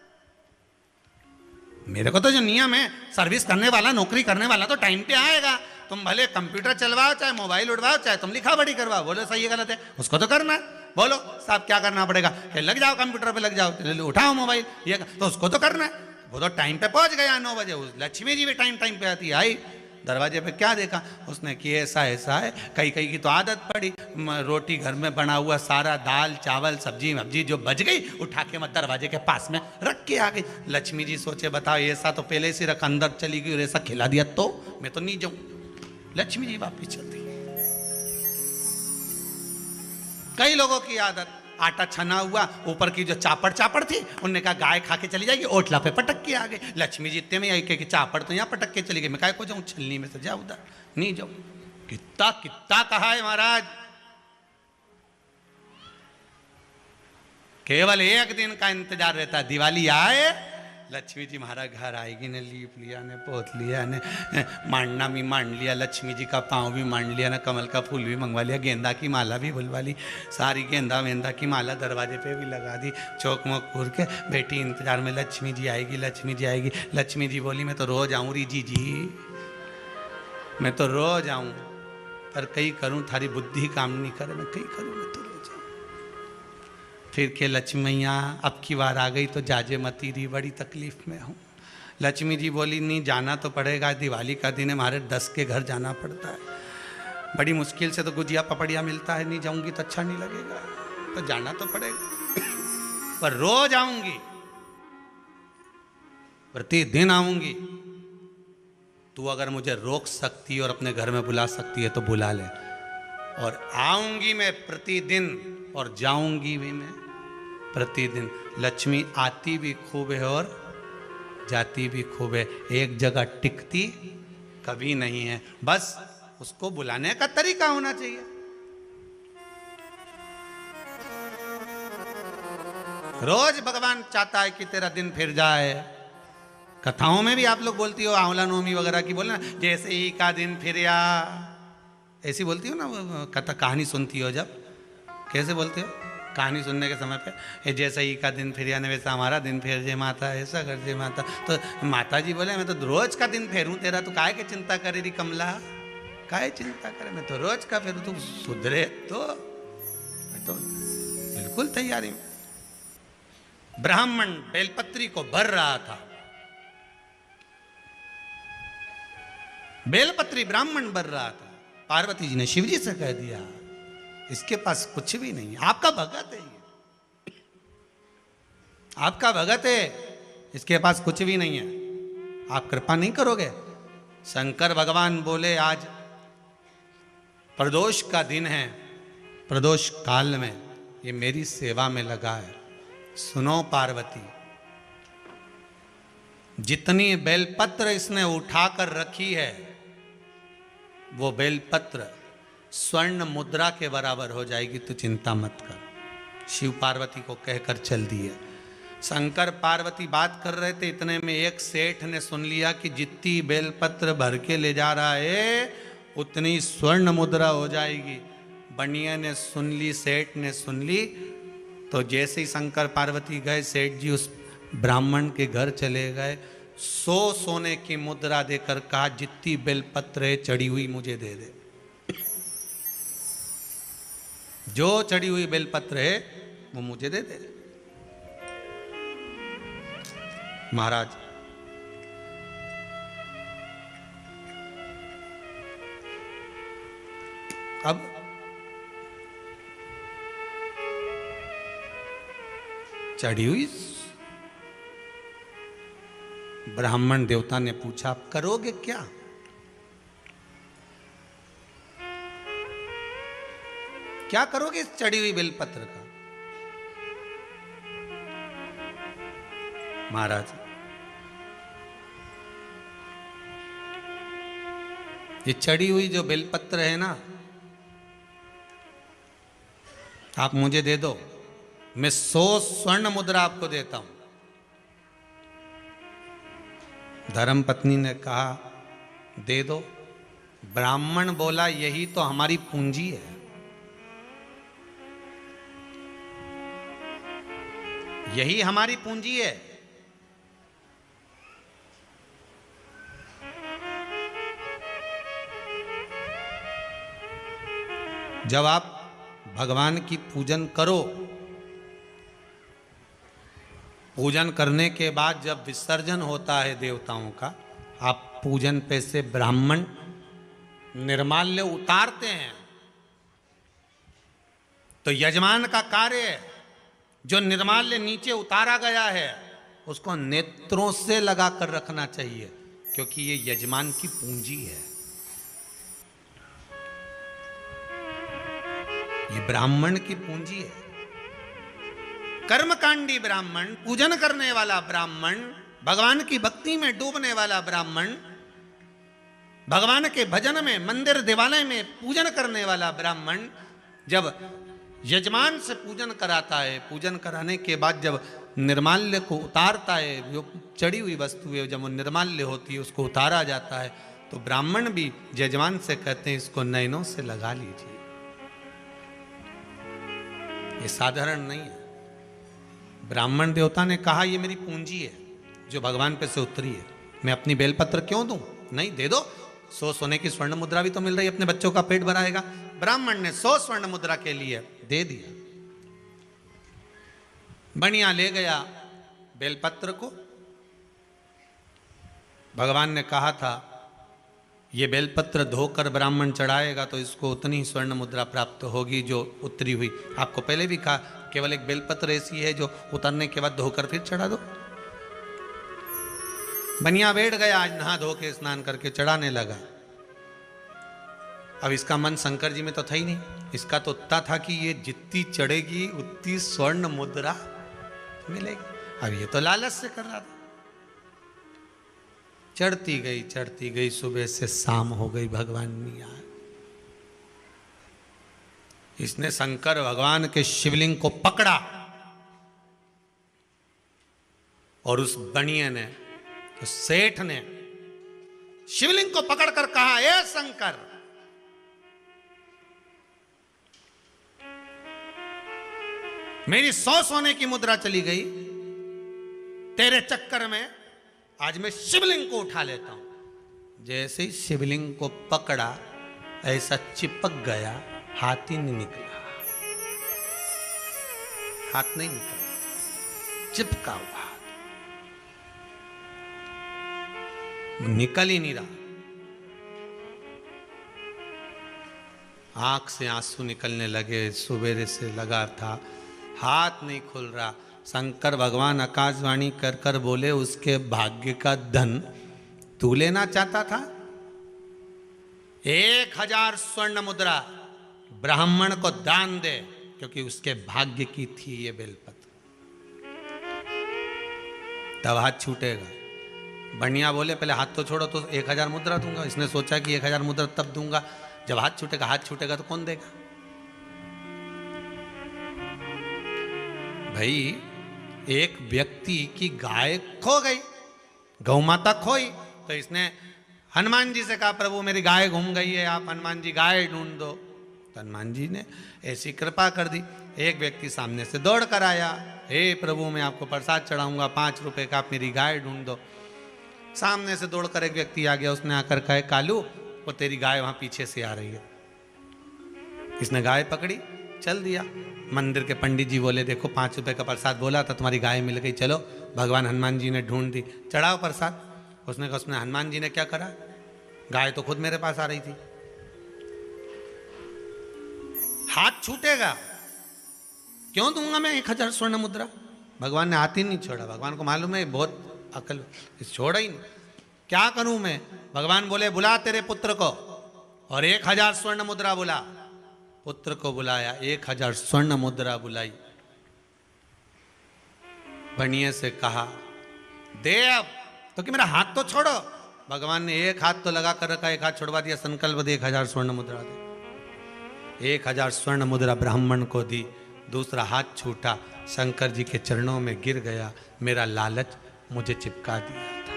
मेरे को तो जो नियम है, सर्विस करने वाला, नौकरी करने वाला तो टाइम पे आएगा। तुम भले कंप्यूटर चलवाओ, चाहे मोबाइल उड़वाओ, चाहे तुम लिखा पढ़ी करवाओ, बोलो सही है गलत है, उसको तो करना है। बोलो साहब क्या करना पड़ेगा, लग जाओ कंप्यूटर पे, लग जाओ, उठाओ मोबाइल, ये तो उसको तो करना है। वो तो टाइम पे पहुंच गया नौ बजे, लक्ष्मी जी भी टाइम टाइम पे आती है, आई दरवाजे पे क्या देखा उसने कि ऐसा ऐसा है। कई कई की तो आदत पड़ी, रोटी घर में बना हुआ सारा दाल चावल सब्जी वब्जी जो बच गई, उठा के मैं दरवाजे के पास में रख के आ गई। लक्ष्मी जी सोचे बताओ ऐसा तो पहले से रख, अंदर चली गई और ऐसा खिला दिया तो मैं तो नहीं जाऊं। लक्ष्मी जी वापिस चलती। कई लोगों की आदत, आटा छना हुआ, ऊपर की जो चापड़ चापड़ थी उनने कहा गाय खा के चली जाएगी, ओटला पे पटक के आ गई। लक्ष्मी जी इतने में आई कि चापड़ तो यहाँ पटक के चली गई, मैं काय को जाऊं, छलनी में से जा उधर, नहीं जाऊं। कितना कितना कहा है महाराज, केवल एक दिन का इंतजार रहता है, दिवाली आए लक्ष्मी जी महाराज घर आएगी ने, लीप लिया ने, पोत लिया ने, मांडना भी मांड लिया, लक्ष्मी जी का पाँव भी मांड लिया ना, कमल का फूल भी मंगवा लिया, गेंदा की माला भी बुलवा ली, सारी गेंदा वेंदा की माला दरवाजे पे भी लगा दी, चौक मोक पूर के बेटी इंतजार में, लक्ष्मी जी आएगी लक्ष्मी जी आएगी। लक्ष्मी जी बोली मैं तो रोज आऊँ री जी जी, मैं तो रोज आऊँ, पर कई करूँ थारी बुद्धि काम नहीं करे, मैं कई करूँ, मैं तो रोज आऊँ। फिर के लक्ष्मी मैया अब की बार आ गई तो जाजे मती री, बड़ी तकलीफ में हूँ। लक्ष्मी जी बोली नहीं जाना तो पड़ेगा, दिवाली का दिन है, हमारे दस के घर जाना पड़ता है, बड़ी मुश्किल से तो गुजिया पपड़िया मिलता है, नहीं जाऊंगी तो अच्छा नहीं लगेगा, तो जाना तो पड़ेगा, पर रोज आऊंगी, प्रतिदिन आऊंगी। तू अगर मुझे रोक सकती और अपने घर में बुला सकती है तो बुला ले, और आऊंगी मैं प्रतिदिन और जाऊंगी भी मैं प्रतिदिन। लक्ष्मी आती भी खूब है और जाती भी खूब है, एक जगह टिकती कभी नहीं है, बस उसको बुलाने का तरीका होना चाहिए। रोज भगवान चाहता है कि तेरा दिन फिर जाए। कथाओं में भी आप लोग बोलती हो, आंवला नवमी वगैरह की बोलना, जैसे ही का दिन फिर या, ऐसी बोलती हो ना कथा, कहानी सुनती हो जब, कैसे बोलते हो कहानी सुनने के समय पे, जैसे ही का दिन फिर यानी वैसा हमारा दिन फिर जे माता, ऐसा कर जे माता। तो माता जी बोले मैं तो रोज का दिन फेरूं तेरा, तू काहे के चिंता करे री कमला, काहे चिंता करे, मैं तो रोज का फेरू, तू सुधरे तो मैं तो बिल्कुल तैयारी में। ब्राह्मण बेलपत्री को भर रहा था, बेलपत्री ब्राह्मण भर रहा था, पार्वती जी ने शिव जी से कह दिया इसके पास कुछ भी नहीं है, आपका भगत है ये, आपका भगत है, इसके पास कुछ भी नहीं है, आप कृपा नहीं करोगे। शंकर भगवान बोले आज प्रदोष का दिन है, प्रदोष काल में ये मेरी सेवा में लगा है। सुनो पार्वती, जितनी बेलपत्र इसने उठाकर रखी है वो बेलपत्र स्वर्ण मुद्रा के बराबर हो जाएगी, तो चिंता मत कर। शिव पार्वती को कहकर चल दिए। शंकर पार्वती बात कर रहे थे, इतने में एक सेठ ने सुन लिया कि जितनी बेलपत्र भर के ले जा रहा है उतनी स्वर्ण मुद्रा हो जाएगी। बनिया ने सुन ली, सेठ ने सुन ली, तो जैसे ही शंकर पार्वती गए, सेठ जी उस ब्राह्मण के घर चले गए, सौ सोने की मुद्रा देकर कहा जितनी बेलपत्र है चढ़ी हुई मुझे दे दे। जो चढ़ी हुई बेलपत्र है वो मुझे दे दे। महाराज अब चढ़ी हुई ब्राह्मण देवता ने पूछा आप करोगे क्या? क्या करोगे इस चढ़ी हुई बेलपत्र का? महाराज ये चढ़ी हुई जो बेलपत्र है ना, आप मुझे दे दो, मैं सौ स्वर्ण मुद्रा आपको देता हूं। धर्मपत्नी ने कहा दे दो। ब्राह्मण बोला यही तो हमारी पूंजी है, यही हमारी पूंजी है। जब आप भगवान की पूजन करो, पूजन करने के बाद जब विसर्जन होता है देवताओं का, आप पूजन पे से ब्राह्मण निर्माल्य उतारते हैं, तो यजमान का कार्य है जो निर्माल्य नीचे उतारा गया है उसको नेत्रों से लगा कर रखना चाहिए, क्योंकि ये यजमान की पूंजी है। ये ब्राह्मण की पूंजी है। कर्मकांडी ब्राह्मण, पूजन करने वाला ब्राह्मण, भगवान की भक्ति में डूबने वाला ब्राह्मण, भगवान के भजन में, मंदिर देवालय में पूजन करने वाला ब्राह्मण जब यजमान से पूजन कराता है, पूजन कराने के बाद जब निर्माल्य को उतारता है, जो चढ़ी हुई वस्तु है जब वो निर्माल्य होती है उसको उतारा जाता है, तो ब्राह्मण भी यजमान से कहते हैं इसको नयनों से लगा लीजिए। ये साधारण नहीं है। ब्राह्मण देवता ने कहा ये मेरी पूंजी है जो भगवान पे से उतरी है, मैं अपनी बेलपत्र क्यों दूं? नहीं, दे दो। सौ सोने की स्वर्ण मुद्रा भी तो मिल रही है, अपने बच्चों का पेट भराएगा। ब्राह्मण ने सौ स्वर्ण मुद्रा के लिए दे दिया। बनिया ले गया बेलपत्र को। भगवान ने कहा था ये बेलपत्र धोकर ब्राह्मण चढ़ाएगा तो इसको उतनी स्वर्ण मुद्रा प्राप्त होगी जो उतरी हुई। आपको पहले भी कहा केवल एक बेलपत्र ऐसी है जो उतरने के बाद धोकर फिर चढ़ा दो। बनिया बैठ गया, आज नहा धो के स्नान करके चढ़ाने लगा। अब इसका मन शंकर जी में तो था ही नहीं, इसका तो उतना था कि ये जितनी चढ़ेगी उतनी स्वर्ण मुद्रा मिलेगी। अब ये तो लालच से कर रहा था। चढ़ती गई चढ़ती गई, सुबह से शाम हो गई, भगवान नहीं आए। इसने शंकर भगवान के शिवलिंग को पकड़ा और उस बनिए ने, उस सेठ ने शिवलिंग को पकड़कर कहा, ए शंकर, मेरी सौ सोने की मुद्रा चली गई, तेरे चक्कर में आज मैं शिवलिंग को उठा लेता हूं। जैसे ही शिवलिंग को पकड़ा ऐसा चिपक गया, हाथ ही नहीं निकला। हाथ नहीं निकला, चिपका हुआ हाथ, निकल ही नहीं रहा। आंख से आंसू निकलने लगे, सुबेरे से लगा था, हाथ नहीं खुल रहा। शंकर भगवान आकाशवाणी कर कर बोले, उसके भाग्य का धन तू लेना चाहता था? एक हजार स्वर्ण मुद्रा ब्राह्मण को दान दे, क्योंकि उसके भाग्य की थी ये बेलपत्र। तब हाथ छूटेगा। बनिया बोले पहले हाथ तो छोड़ो तो एक हजार मुद्रा दूंगा। इसने सोचा कि एक हजार मुद्रा तब दूंगा जब हाथ छूटेगा। हाथ छूटेगा तो कौन देगा? भाई एक व्यक्ति की गाय खो गई, गौ माता खोई, तो इसने हनुमान जी से कहा प्रभु मेरी गाय घूम गई है, आप हनुमान जी गाय ढूंढ दो। तो हनुमान जी ने ऐसी कृपा कर दी। एक व्यक्ति सामने से दौड़ कर आया, हे प्रभु मैं आपको प्रसाद चढ़ाऊंगा, पाँच रुपए का, आप मेरी गाय ढूंढ दो। सामने से दौड़कर एक व्यक्ति आ गया, उसने आकर कहा कालू वो तेरी गाय वहां पीछे से आ रही है। इसने गाय पकड़ी, चल दिया। मंदिर के पंडित जी बोले देखो पाँच रुपए का प्रसाद बोला था, तुम्हारी गाय मिल गई, चलो। भगवान हनुमान जी ने ढूंढ दी, चढ़ाओ प्रसाद। उसने कहा उसने हनुमान जी ने क्या करा, गाय तो खुद मेरे पास आ रही थी। हाथ छूटेगा, क्यों दूंगा मैं एक हजार स्वर्ण मुद्रा। भगवान ने हाथ ही नहीं छोड़ा। भगवान को मालूम है बहुत अकल, इस छोड़ा ही नहीं। क्या करूं मैं। भगवान बोले बुला तेरे पुत्र को, और एक हजार स्वर्ण मुद्रा बुला। पुत्र को बुलाया, एक हजार स्वर्ण मुद्रा बुलाई। बनिए से कहा दे अब, तो कि मेरा हाथ तो छोड़ो। भगवान ने एक हाथ तो लगा कर रखा, एक हाथ छुड़वा दिया, संकल्प दे एक हजार स्वर्ण मुद्रा दे। एक हजार स्वर्ण मुद्रा ब्राह्मण को दी, दूसरा हाथ छूटा, शंकर जी के चरणों में गिर गया, मेरा लालच मुझे चिपका दिया था।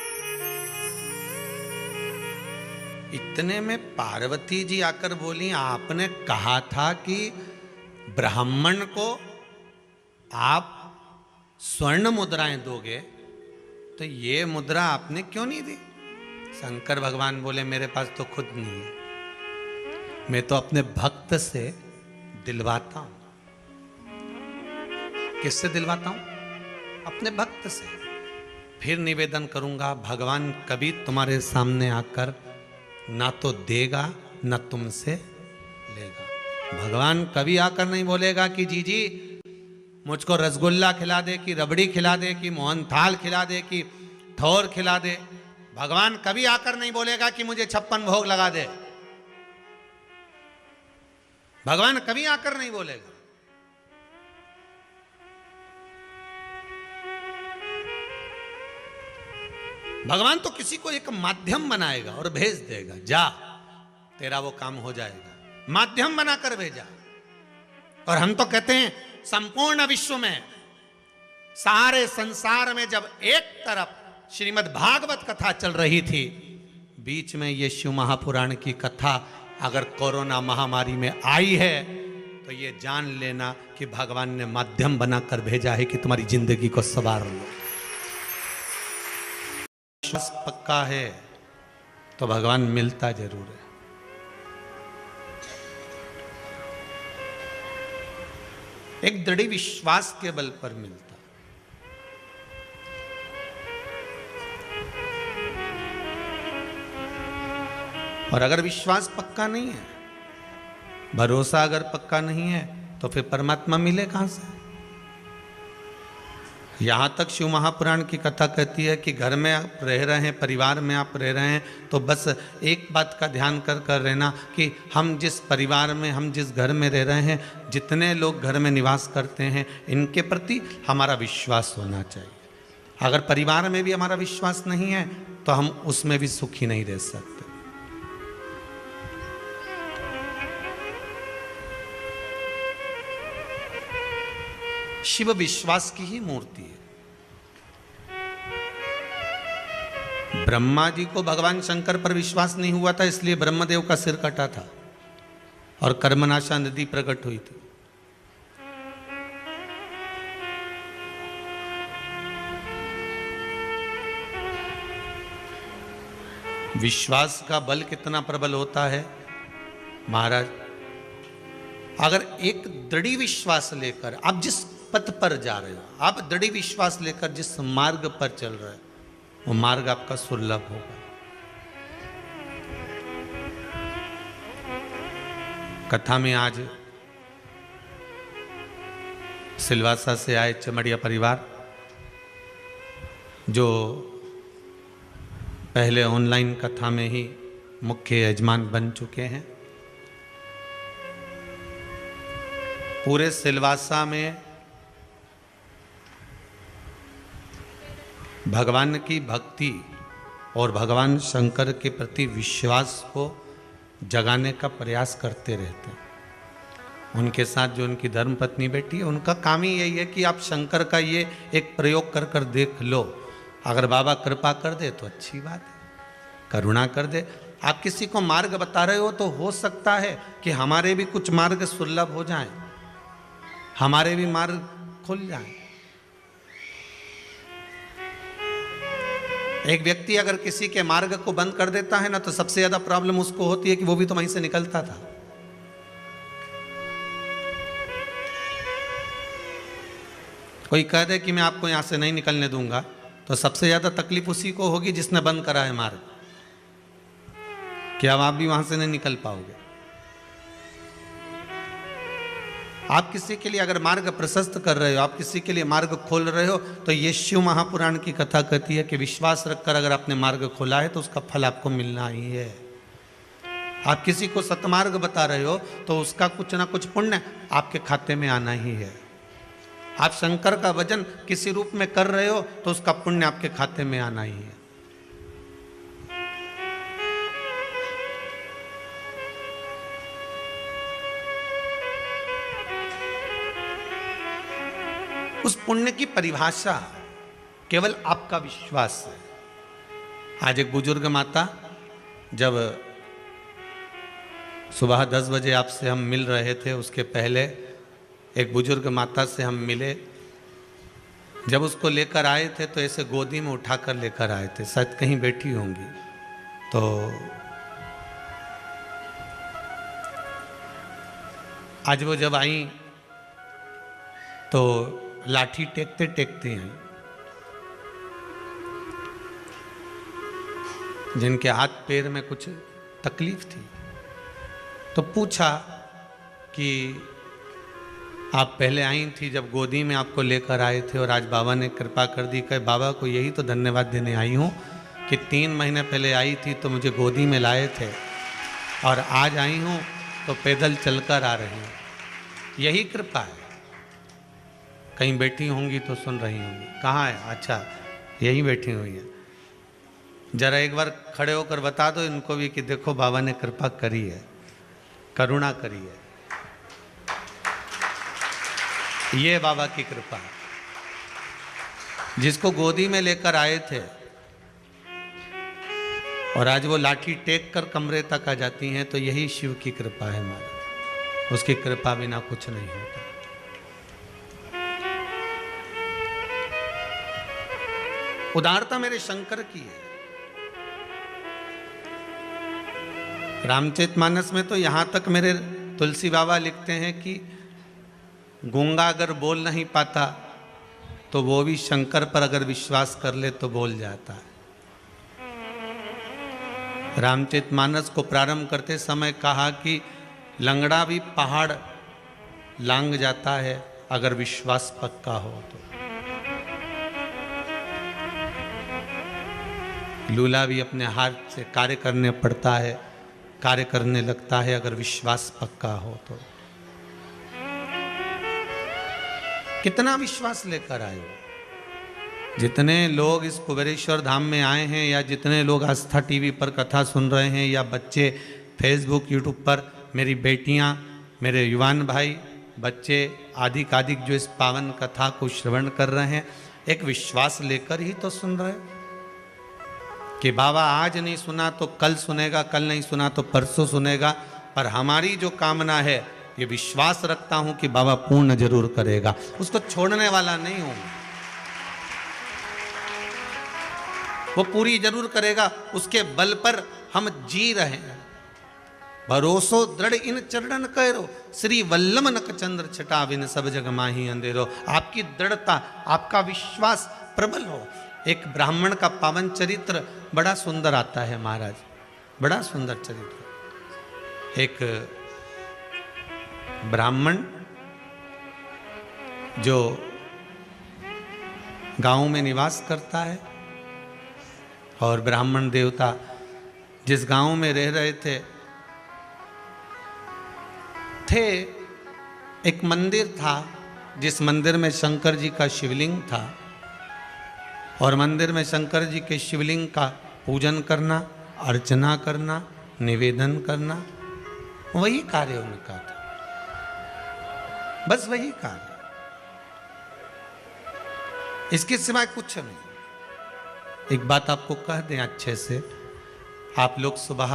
इतने में पार्वती जी आकर बोली आपने कहा था कि ब्राह्मण को आप स्वर्ण मुद्राएं दोगे, तो ये मुद्रा आपने क्यों नहीं दी। शंकर भगवान बोले मेरे पास तो खुद नहीं है, मैं तो अपने भक्त से दिलवाता हूं। किससे दिलवाता हूं, अपने भक्त से। फिर निवेदन करूंगा भगवान कभी तुम्हारे सामने आकर ना तो देगा ना तुमसे लेगा। भगवान कभी आकर नहीं बोलेगा कि जी जी मुझको रसगुल्ला खिला दे, कि रबड़ी खिला दे, कि मोहनथाल खिला दे, कि ठोर खिला दे। भगवान कभी आकर नहीं बोलेगा कि मुझे छप्पन भोग लगा दे। भगवान कभी आकर नहीं बोलेगा। भगवान तो किसी को एक माध्यम बनाएगा और भेज देगा, जा तेरा वो काम हो जाएगा। माध्यम बनाकर भेजा। और हम तो कहते हैं संपूर्ण विश्व में, सारे संसार में जब एक तरफ श्रीमद् भागवत कथा चल रही थी, बीच में ये शिव महापुराण की कथा अगर कोरोना महामारी में आई है, तो ये जान लेना कि भगवान ने माध्यम बनाकर भेजा है कि तुम्हारी जिंदगी को संवार लो। विश्वास पक्का है तो भगवान मिलता जरूर है। एक दृढ़ विश्वास के बल पर मिलता। और अगर विश्वास पक्का नहीं है, भरोसा अगर पक्का नहीं है, तो फिर परमात्मा मिले कहां से। यहां तक शिव महापुराण की कथा कहती है कि घर में आप रह रहे हैं, परिवार में आप रह रहे हैं, तो बस एक बात का ध्यान कर कर रहना कि हम जिस परिवार में, हम जिस घर में रह रहे हैं, जितने लोग घर में निवास करते हैं, इनके प्रति हमारा विश्वास होना चाहिए। अगर परिवार में भी हमारा विश्वास नहीं है, तो हम उसमें भी सुखी नहीं रह सकते। शिव विश्वास की ही मूर्ति है। ब्रह्मा जी को भगवान शंकर पर विश्वास नहीं हुआ था, इसलिए ब्रह्मदेव का सिर कटा था और कर्मनाशा नदी प्रकट हुई थी। विश्वास का बल कितना प्रबल होता है महाराज। अगर एक दृढ़ विश्वास लेकर आप जिस पथ पर जा रहे हो, आप दृढ़ विश्वास लेकर जिस मार्ग पर चल रहे हो, वो मार्ग आपका सुलभ होगा। कथा में आज सिलवासा से आए चमड़िया परिवार, जो पहले ऑनलाइन कथा में ही मुख्य यजमान बन चुके हैं। पूरे सिलवासा में भगवान की भक्ति और भगवान शंकर के प्रति विश्वास को जगाने का प्रयास करते रहते हैं। उनके साथ जो उनकी धर्मपत्नी बैठी है, उनका काम ही यही है कि आप शंकर का ये एक प्रयोग कर कर देख लो, अगर बाबा कृपा कर दे तो अच्छी बात है। करुणा कर दे। आप किसी को मार्ग बता रहे हो तो हो सकता है कि हमारे भी कुछ मार्ग सुलभ हो जाएं, हमारे भी मार्ग खुल जाएं। एक व्यक्ति अगर किसी के मार्ग को बंद कर देता है ना, तो सबसे ज्यादा प्रॉब्लम उसको होती है कि वो भी तो वहीं से निकलता था। कोई कह दे कि मैं आपको यहां से नहीं निकलने दूंगा, तो सबसे ज्यादा तकलीफ उसी को होगी जिसने बंद करा है मार्ग, कि अब आप भी वहां से नहीं निकल पाओगे। आप किसी के लिए अगर मार्ग प्रशस्त कर रहे हो, आप किसी के लिए मार्ग खोल रहे हो, तो ये शिव महापुराण की कथा कहती है कि विश्वास रखकर अगर आपने मार्ग खोला है तो उसका फल आपको मिलना ही है। आप किसी को सतमार्ग बता रहे हो तो उसका कुछ ना कुछ पुण्य आपके खाते में आना ही है। आप शंकर का भजन किसी रूप में कर रहे हो तो उसका पुण्य आपके खाते में आना ही है। उस पुण्य की परिभाषा केवल आपका विश्वास है। आज एक बुजुर्ग माता, जब सुबह दस बजे आपसे हम मिल रहे थे, उसके पहले एक बुजुर्ग माता से हम मिले। जब उसको लेकर आए थे तो ऐसे गोदी में उठाकर लेकर आए थे, शायद कहीं बैठी होंगी। तो आज वो जब आई तो लाठी टेकते टेकते हैं, जिनके हाथ पैर में कुछ तकलीफ थी। तो पूछा कि आप पहले आई थी जब गोदी में आपको लेकर आए थे और आज बाबा ने कृपा कर दी। कहे बाबा को यही तो धन्यवाद देने आई हूँ कि तीन महीने पहले आई थी तो मुझे गोदी में लाए थे और आज आई हूँ तो पैदल चलकर आ रही हूँ। यही कृपा है। कहीं बैठी होंगी तो सुन रही होंगी। कहाँ है? अच्छा, यही बैठी हुई है। जरा एक बार खड़े होकर बता दो इनको भी कि देखो बाबा ने कृपा करी है, करुणा करी है। ये बाबा की कृपा है। जिसको गोदी में लेकर आए थे और आज वो लाठी टेक कर कमरे तक आ जाती हैं, तो यही शिव की कृपा है हमारी। उसकी कृपा बिना कुछ नहीं होता। उदारता मेरे शंकर की है। रामचरितमानस में तो यहां तक मेरे तुलसी बाबा लिखते हैं कि गूंगा अगर बोल नहीं पाता तो वो भी शंकर पर अगर विश्वास कर ले तो बोल जाता है। रामचरितमानस को प्रारंभ करते समय कहा कि लंगड़ा भी पहाड़ लांग जाता है अगर विश्वास पक्का हो तो। लूला भी अपने हाथ से कार्य करने पड़ता है, कार्य करने लगता है अगर विश्वास पक्का हो तो। कितना विश्वास लेकर आए हो। जितने लोग इस कुबेरेश्वर धाम में आए हैं या जितने लोग आस्था टीवी पर कथा सुन रहे हैं या बच्चे फेसबुक यूट्यूब पर, मेरी बेटियां, मेरे युवान भाई, बच्चे आधिकाधिक जो इस पावन कथा को श्रवण कर रहे हैं, एक विश्वास लेकर ही तो सुन रहे हैं कि बाबा आज नहीं सुना तो कल सुनेगा, कल नहीं सुना तो परसों सुनेगा। पर हमारी जो कामना है, ये विश्वास रखता हूं कि बाबा पूर्ण जरूर करेगा। उसको छोड़ने वाला नहीं हूं, वो पूरी जरूर करेगा। उसके बल पर हम जी रहे हैं। भरोसो दृढ़ इन चरणन करो, श्री वल्लभ नक चंद्र छटा बिन सब जग माही अंधेरो। आपकी दृढ़ता, आपका विश्वास प्रबल हो। एक ब्राह्मण का पावन चरित्र बड़ा सुंदर आता है महाराज, बड़ा सुंदर चरित्र। एक ब्राह्मण जो गांव में निवास करता है और ब्राह्मण देवता जिस गांव में रह रहे थे थे एक मंदिर था, जिस मंदिर में शंकर जी का शिवलिंग था। और मंदिर में शंकर जी के शिवलिंग का पूजन करना, अर्चना करना, निवेदन करना, वही कार्य उनका था। बस वही कार्य, इसके सिवाय कुछ नहीं। एक बात आपको कह दें अच्छे से आप लोग सुबह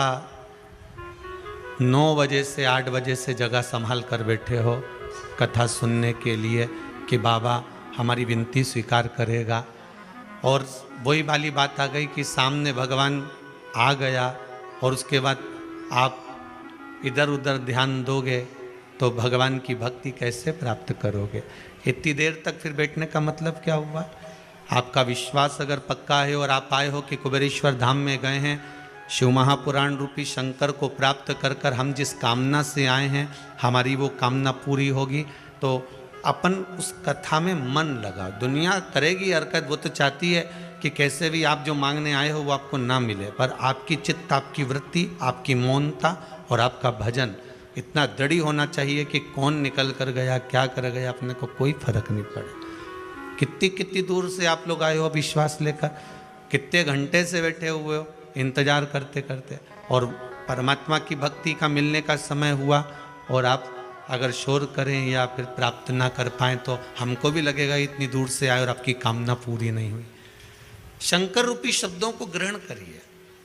नौ बजे से आठ बजे से जगह संभाल कर बैठे हो कथा सुनने के लिए कि बाबा हमारी विनती स्वीकार करेगा। और वही वाली बात आ गई कि सामने भगवान आ गया और उसके बाद आप इधर उधर ध्यान दोगे तो भगवान की भक्ति कैसे प्राप्त करोगे। इतनी देर तक फिर बैठने का मतलब क्या हुआ। आपका विश्वास अगर पक्का है और आप आए हो कि कुबेरेश्वर धाम में गए हैं, शिव महापुराण रूपी शंकर को प्राप्त कर कर हम जिस कामना से आए हैं हमारी वो कामना पूरी होगी, तो अपन उस कथा में मन लगा। दुनिया करेगी हरकत, वो तो चाहती है कि कैसे भी आप जो मांगने आए हो वो आपको ना मिले, पर आपकी चित्त, आपकी वृत्ति, आपकी मौनता और आपका भजन इतना दृढ़ होना चाहिए कि कौन निकल कर गया, क्या कर गया, अपने को कोई फर्क नहीं पड़े। कितनी कितनी दूर से आप लोग आए हो विश्वास लेकर, कितने घंटे से बैठे हुए हो इंतजार करते करते, और परमात्मा की भक्ति का मिलने का समय हुआ और आप अगर शोर करें या फिर प्राप्त ना कर पाएँ तो हमको भी लगेगा इतनी दूर से आए और आपकी कामना पूरी नहीं हुई। शंकर रूपी शब्दों को ग्रहण करिए।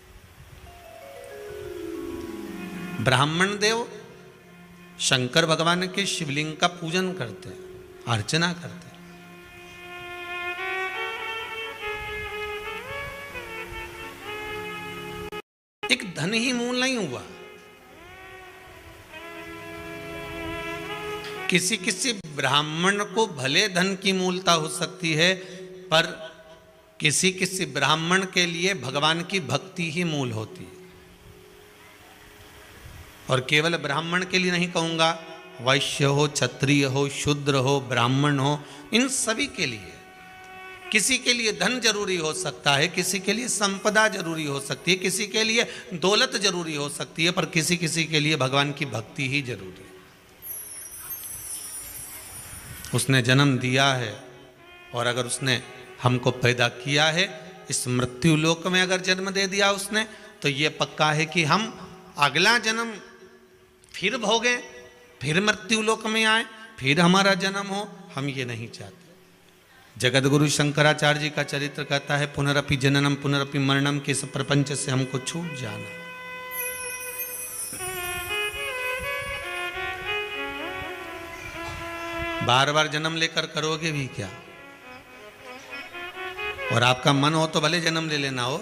ब्राह्मण देव शंकर भगवान के शिवलिंग का पूजन करते हैं, अर्चना करते हैं। एक धन ही मूल नहीं हुआ। किसी किसी ब्राह्मण को भले धन की मूलता हो सकती है, पर किसी किसी ब्राह्मण के लिए भगवान की भक्ति ही मूल होती है। और केवल ब्राह्मण के लिए नहीं कहूंगा, वैश्य हो, क्षत्रिय हो, शूद्र हो, ब्राह्मण हो, इन सभी के लिए। किसी के लिए धन जरूरी हो सकता है, किसी के लिए संपदा जरूरी हो सकती है, किसी के लिए दौलत जरूरी हो सकती है, पर किसी किसी के लिए भगवान की भक्ति ही जरूरी है। उसने जन्म दिया है और अगर उसने हमको पैदा किया है, इस मृत्यु लोक में अगर जन्म दे दिया उसने, तो ये पक्का है कि हम अगला जन्म फिर भोगे, फिर मृत्यु लोक में आए, फिर हमारा जन्म हो, हम ये नहीं चाहते। जगत गुरु शंकराचार्य जी का चरित्र कहता है, पुनरपि जननम पुनरपि मरणम के इस प्रपंच से हमको छूट जाना। बार बार जन्म लेकर करोगे भी क्या। और आपका मन हो तो भले जन्म ले लेना हो।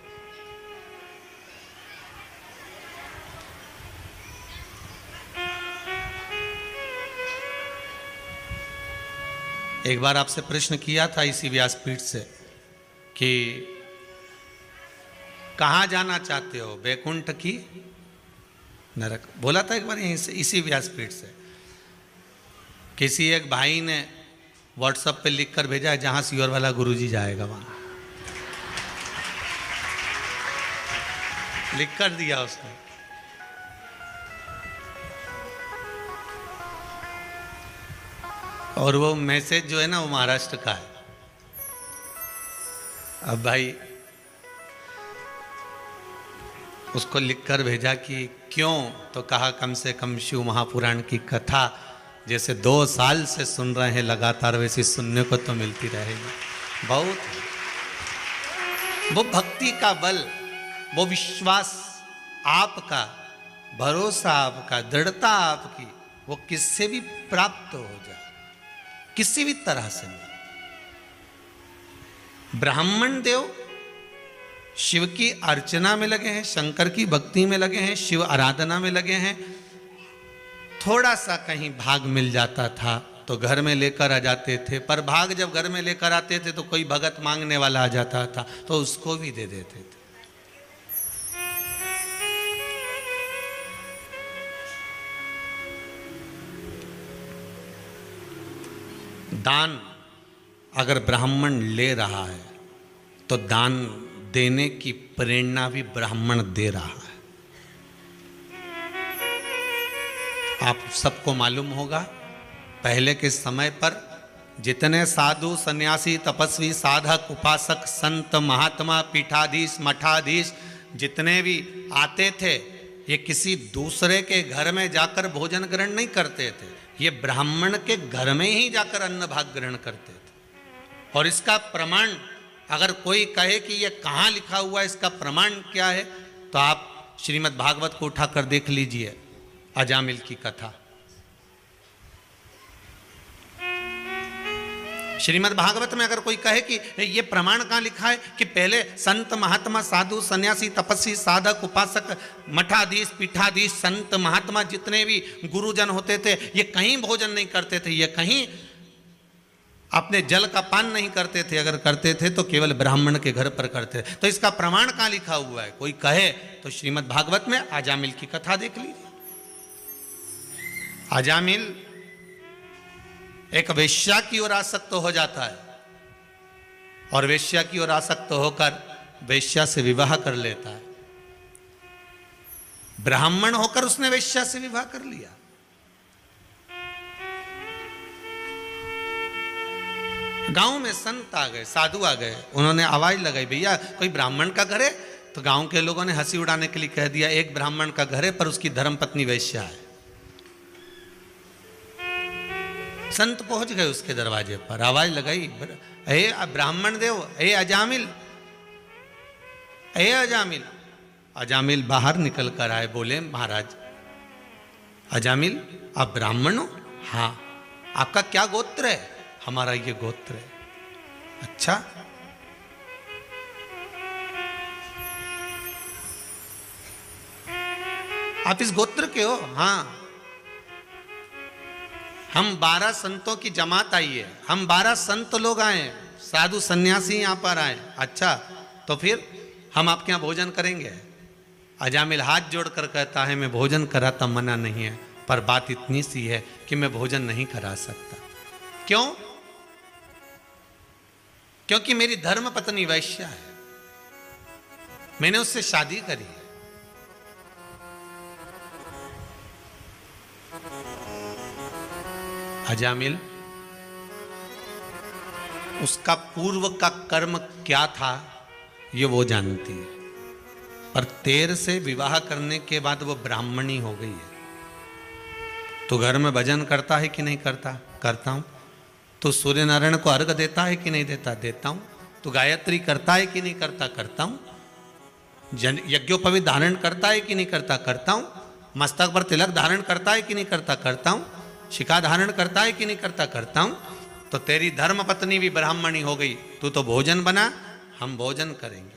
एक बार आपसे प्रश्न किया था इसी व्यासपीठ से कि कहाँ जाना चाहते हो, वैकुंठ की नरक। बोला था एक बार यहीं से, इसी व्यासपीठ से। किसी एक भाई ने व्हाट्सएप पे लिख कर भेजा है, जहां सीवर वाला गुरुजी जाएगा वहां लिख कर दिया उसने। और वो मैसेज जो है ना वो महाराष्ट्र का है। अब भाई उसको लिखकर भेजा कि क्यों, तो कहा कम से कम शिव महापुराण की कथा जैसे दो साल से सुन रहे हैं लगातार, वैसे सुनने को तो मिलती रहेगी। बहुत वो भक्ति का बल, वो विश्वास आपका, भरोसा आपका, दृढ़ता आपकी, वो किससे भी प्राप्त हो जाए, किसी भी तरह से नहीं। ब्राह्मण देव शिव की अर्चना में लगे हैं, शंकर की भक्ति में लगे हैं, शिव आराधना में लगे हैं। थोड़ा सा कहीं भाग मिल जाता था तो घर में लेकर आ जाते थे, पर भाग जब घर में लेकर आते थे तो कोई भगत मांगने वाला आ जाता था तो उसको भी दे देते थे। दान अगर ब्राह्मण ले रहा है तो दान देने की प्रेरणा भी ब्राह्मण दे रहा है। आप सबको मालूम होगा पहले के समय पर जितने साधु सन्यासी तपस्वी साधक उपासक संत महात्मा पीठाधीश मठाधीश जितने भी आते थे, ये किसी दूसरे के घर में जाकर भोजन ग्रहण नहीं करते थे, ये ब्राह्मण के घर में ही जाकर अन्न भाग ग्रहण करते थे। और इसका प्रमाण अगर कोई कहे कि ये कहाँ लिखा हुआ है, इसका प्रमाण क्या है, तो आप श्रीमद् भागवत को उठाकर देख लीजिए, अजामिल की कथा। श्रीमद् भागवत में अगर कोई कहे कि ये प्रमाण कहाँ लिखा है कि पहले संत महात्मा साधु सन्यासी तपस्वी साधक उपासक मठाधीश पीठाधीश संत महात्मा जितने भी गुरुजन होते थे ये कहीं भोजन नहीं करते थे, ये कहीं अपने जल का पान नहीं करते थे, अगर करते थे तो केवल ब्राह्मण के घर पर करते थे। तो इसका प्रमाण कहाँ लिखा हुआ है? कोई कहे तो श्रीमद् भागवत में अजामिल की कथा देख लीजिए। अजामिल एक वेश्या की ओर आसक्त तो हो जाता है और वेश्या की ओर आसक्त तो होकर वेश्या से विवाह कर लेता है। ब्राह्मण होकर उसने वेश्या से विवाह कर लिया। गांव में संत आ गए, साधु आ गए, उन्होंने आवाज लगाई, भैया कोई ब्राह्मण का घर है? तो गांव के लोगों ने हंसी उड़ाने के लिए कह दिया, एक ब्राह्मण का घर है पर उसकी धर्मपत्नी वेश्या है। संत पहुंच गए उसके दरवाजे पर, आवाज लगाई, हे ब्राह्मण देव, हे अजामिल, हे अजामिल। अजामिल बाहर निकल कर आए, बोले महाराज अजामिल आप ब्राह्मण हो? हाँ। आपका क्या गोत्र है? हमारा ये गोत्र है। अच्छा, आप इस गोत्र के हो? हाँ। हम बारह संतों की जमात आई है, हम बारह संत लोग आए, साधु सन्यासी यहां पर आए। अच्छा, तो फिर हम आपके यहां भोजन करेंगे? अजामिल हाथ जोड़कर कहता है, मैं भोजन कराता मना नहीं है, पर बात इतनी सी है कि मैं भोजन नहीं करा सकता। क्यों? क्योंकि मेरी धर्म पत्नी वैश्या है, मैंने उससे शादी करी है। अजामिल उसका पूर्व का कर्म क्या था ये वो जानती है, पर तेर से विवाह करने के बाद वो ब्राह्मणी हो गई है। तो घर में भजन करता है कि नहीं करता? करता हूं। तो सूर्य नारायण को अर्घ देता है कि नहीं देता? देता हूं। तो गायत्री करता है कि नहीं करता? करता हूं। जन यज्ञोपवीत धारण करता है कि नहीं करता? करता हूं। मस्तक पर तिलक धारण करता है कि नहीं करता? करता हूं। शिखा धारण करता है कि नहीं करता? करता हूं। तो तेरी धर्म पत्नी भी ब्राह्मणी हो गई, तू तो भोजन बना, हम भोजन करेंगे।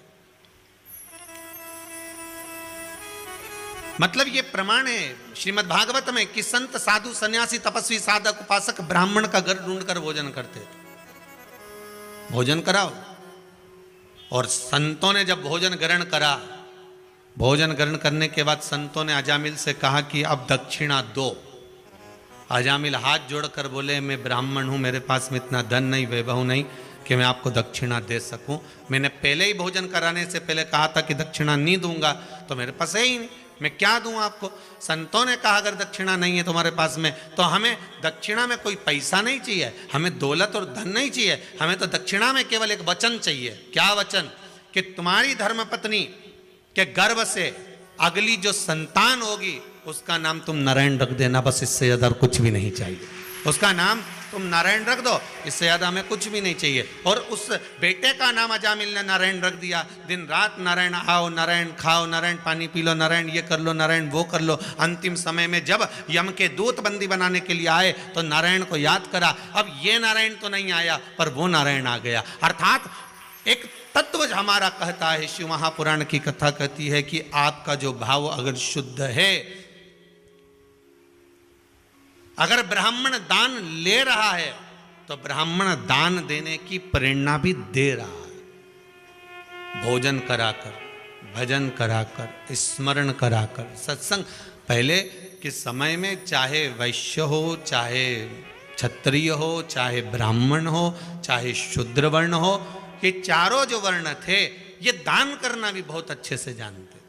मतलब ये प्रमाण है श्रीमद् भागवत में कि संत साधु सन्यासी तपस्वी साधक उपासक ब्राह्मण का घर ढूंढकर भोजन करते थे। भोजन कराओ। और संतों ने जब भोजन ग्रहण करा, भोजन ग्रहण करने के बाद संतों ने अजामिल से कहा कि अब दक्षिणा दो। अजामिल हाथ जोड़कर बोले, मैं ब्राह्मण हूं, मेरे पास में इतना धन नहीं, वैभव नहीं कि मैं आपको दक्षिणा दे सकूं। मैंने पहले ही भोजन कराने से पहले कहा था कि दक्षिणा नहीं दूंगा, तो मेरे पास है ही नहीं, मैं क्या दूं आपको। संतों ने कहा अगर दक्षिणा नहीं है तुम्हारे पास में तो हमें दक्षिणा में कोई पैसा नहीं चाहिए, हमें दौलत और धन नहीं चाहिए, हमें तो दक्षिणा में केवल एक वचन चाहिए। क्या वचन? कि तुम्हारी धर्मपत्नी के गर्भ से अगली जो संतान होगी उसका नाम तुम नारायण रख देना, बस इससे ज्यादा कुछ भी नहीं चाहिए। उसका नाम तुम नारायण रख दो, इससे ज्यादा हमें कुछ भी नहीं चाहिए। और उस बेटे का नाम अजामिल ने नारायण रख दिया। दिन रात नारायण आओ, नारायण खाओ, नारायण पानी पी लो, नारायण ये कर लो, नारायण वो कर लो। अंतिम समय में जब यम के दूत बंदी बनाने के लिए आए तो नारायण को याद करा। अब ये नारायण तो नहीं आया पर वो नारायण आ गया। अर्थात एक तत्व हमारा कहता है, शिव महापुराण की कथा कहती है कि आपका जो भाव अगर शुद्ध है, अगर ब्राह्मण दान ले रहा है तो ब्राह्मण दान देने की प्रेरणा भी दे रहा है। भोजन कराकर, भजन कराकर, स्मरण कराकर, सत्संग। पहले के समय में चाहे वैश्य हो, चाहे क्षत्रिय हो, चाहे ब्राह्मण हो, चाहे शूद्र वर्ण हो, ये चारों जो वर्ण थे ये दान करना भी बहुत अच्छे से जानते थे।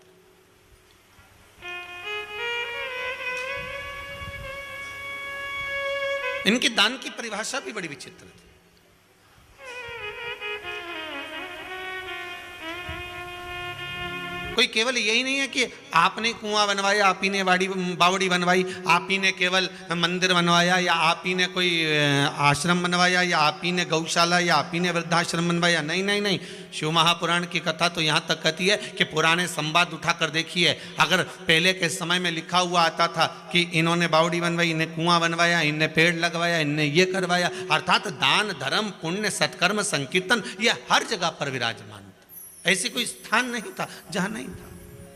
इनकी दान की परिभाषा भी बड़ी विचित्र थी। कोई केवल यही नहीं है कि आपने कुआं बनवाया, आप ही ने बाड़ी बावड़ी बनवाई, आप ही ने केवल मंदिर बनवाया, या आप ही ने कोई आश्रम बनवाया, या आप ही ने गौशाला, या आप ही ने वृद्धाश्रम बनवाया। नहीं नहीं नहीं, शिव महापुराण की कथा तो यहाँ तक कहती है कि पुराने संवाद उठाकर देखिए, अगर पहले के समय में लिखा हुआ आता था कि इन्होंने बावड़ी बनवाई, इन्हें कुआं बनवाया, इन्हें पेड़ लगवाया, इन्हें ये करवाया, अर्थात दान धर्म पुण्य सत्कर्म संकीर्तन ये हर जगह पर विराजमान था। ऐसी कोई स्थान नहीं था जहां नहीं था।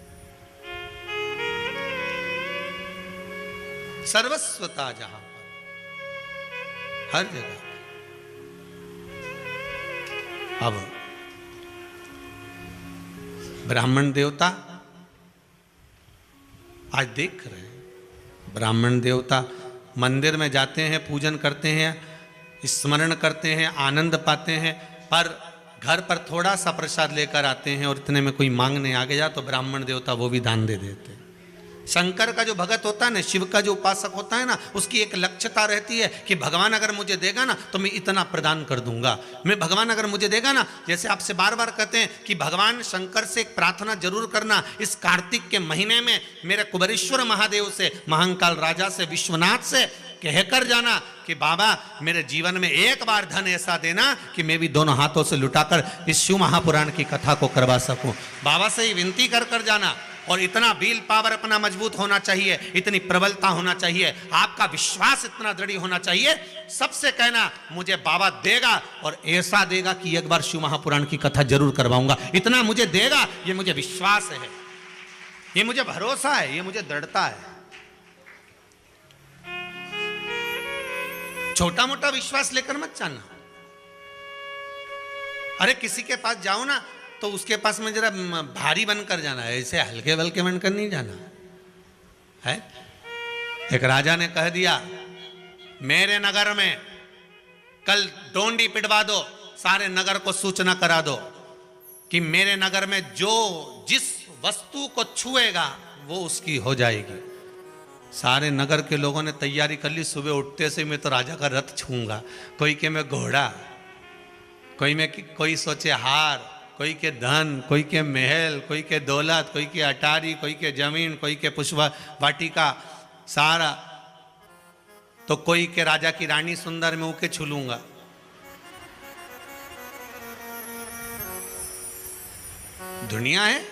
सर्वस्वता जहां पर हर जगह। अब ब्राह्मण देवता आज देख रहे हैं, ब्राह्मण देवता मंदिर में जाते हैं, पूजन करते हैं, स्मरण करते हैं, आनंद पाते हैं, पर घर पर थोड़ा सा प्रसाद लेकर आते हैं और इतने में कोई मांगने आ गया तो ब्राह्मण देवता वो भी दान दे देते हैं। शंकर का जो भगत होता है ना, शिव का जो उपासक होता है ना, उसकी एक लक्ष्यता रहती है कि भगवान अगर मुझे देगा ना तो मैं इतना प्रदान कर दूंगा, मैं भगवान अगर मुझे देगा ना, जैसे आपसे बार बार कहते हैं कि भगवान शंकर से एक प्रार्थना जरूर करना, इस कार्तिक के महीने में मेरे कुबेरेश्वर महादेव से, महाकाल राजा से, विश्वनाथ से कहकर जाना कि बाबा मेरे जीवन में एक बार धन ऐसा देना कि मैं भी दोनों हाथों से लुटाकर इस शिव महापुराण की कथा को करवा सकूं। बाबा से ही विनती कर कर जाना। और इतना विल पावर अपना मजबूत होना चाहिए, इतनी प्रबलता होना चाहिए, आपका विश्वास इतना दृढ़ होना चाहिए, सबसे कहना मुझे बाबा देगा और ऐसा देगा कि एक बार शिव महापुराण की कथा जरूर करवाऊंगा, इतना मुझे देगा, ये मुझे विश्वास है, ये मुझे भरोसा है, ये मुझे दृढ़ता है। छोटा मोटा विश्वास लेकर मत जाना। अरे किसी के पास जाओ ना तो उसके पास में जरा भारी बनकर जाना है, ऐसे हल्के बल्के बनकर नहीं जाना है। एक राजा ने कह दिया मेरे नगर में कल डोंडी पिटवा दो, सारे नगर को सूचना करा दो कि मेरे नगर में जो जिस वस्तु को छुएगा वो उसकी हो जाएगी। सारे नगर के लोगों ने तैयारी कर ली, सुबह उठते से मैं तो राजा का रथ छूंगा, कोई के मैं घोड़ा, कोई में कोई सोचे हार, कोई के धन, कोई के महल, कोई के दौलत, कोई के अटारी, कोई के जमीन, कोई के पुष्प वाटिका, सारा, तो कोई के राजा की रानी सुंदर में उके छू लूंगा। दुनिया है,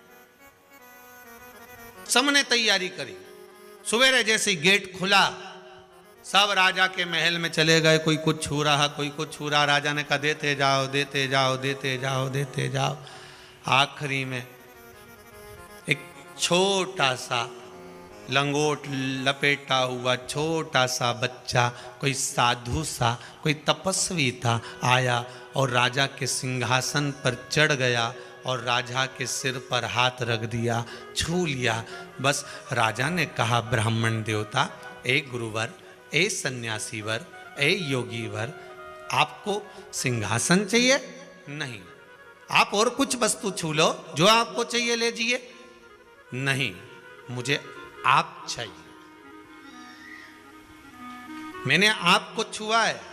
सबने तैयारी करी। सवेरे जैसे गेट खुला सब राजा के महल में चले गए, कोई कुछ छू रहा, कोई कुछ छू रहा। राजा ने कहा देते जाओ देते जाओ देते जाओ देते जाओ। आखिरी में एक छोटा सा लंगोट लपेटा हुआ छोटा सा बच्चा, कोई साधु सा, कोई तपस्वी था, आया और राजा के सिंहासन पर चढ़ गया और राजा के सिर पर हाथ रख दिया, छू लिया। बस राजा ने कहा ब्राह्मण देवता, ए गुरुवर, ए सन्यासी वर, ए योगी वर, आपको सिंहासन चाहिए? नहीं। आप और कुछ वस्तु छू लो, जो आपको चाहिए ले जाइए। नहीं, मुझे आप चाहिए, मैंने आपको छुआ है।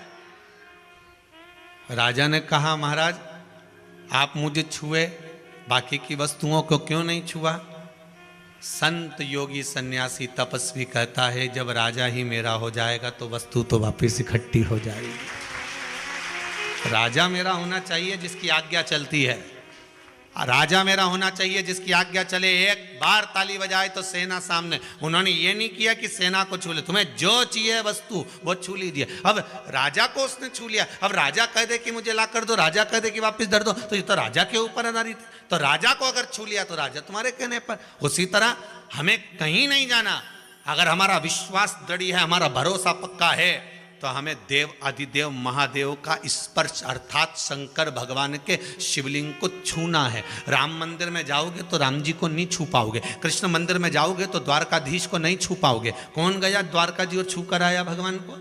राजा ने कहा महाराज आप मुझे छुए, बाकी की वस्तुओं को क्यों नहीं छुआ? संत योगी सन्यासी तपस्वी कहता है जब राजा ही मेरा हो जाएगा तो वस्तु तो वापस इकट्ठी हो जाएगी। राजा मेरा होना चाहिए जिसकी आज्ञा चलती है, राजा मेरा होना चाहिए जिसकी आज्ञा चले। एक बार ताली बजाए तो सेना सामने। उन्होंने ये नहीं किया कि सेना को छू ले, तुम्हें जो चाहिए वस्तु वो छू लीजिए। अब राजा को उसने छू लिया, अब राजा कह दे कि मुझे ला कर दो, राजा कह दे कि वापस धर दो, तो ये तो राजा के ऊपर आधारित है। तो राजा को अगर छू लिया तो राजा तुम्हारे कहने पर। उसी तरह हमें कहीं नहीं जाना, अगर हमारा विश्वास दृढ़ है, हमारा भरोसा पक्का है, तो हमें देव आदिदेव महादेव का स्पर्श अर्थात शंकर भगवान के शिवलिंग को छूना है। राम मंदिर में जाओगे तो राम जी को नहीं छू पाओगे, कृष्ण मंदिर में जाओगे तो द्वारकाधीश को नहीं छू पाओगे। कौन गया द्वारका जी और छू कर आया भगवान को?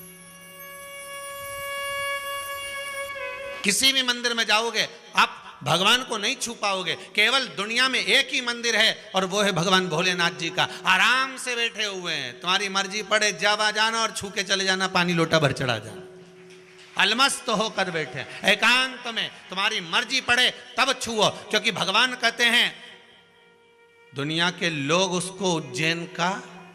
किसी भी मंदिर में जाओगे आप भगवान को नहीं छू पाओगे। केवल दुनिया में एक ही मंदिर है और वो है भगवान भोलेनाथ जी का। आराम से बैठे हुए हैं, तुम्हारी मर्जी पड़े जब आ जाना और छू के चले जाना, पानी लोटा भर चढ़ा जाना, अलमस्त होकर बैठे एकांत में। तुम्हारी मर्जी पड़े तब छुओ, क्योंकि भगवान कहते हैं दुनिया के लोग उसको उज्जैन का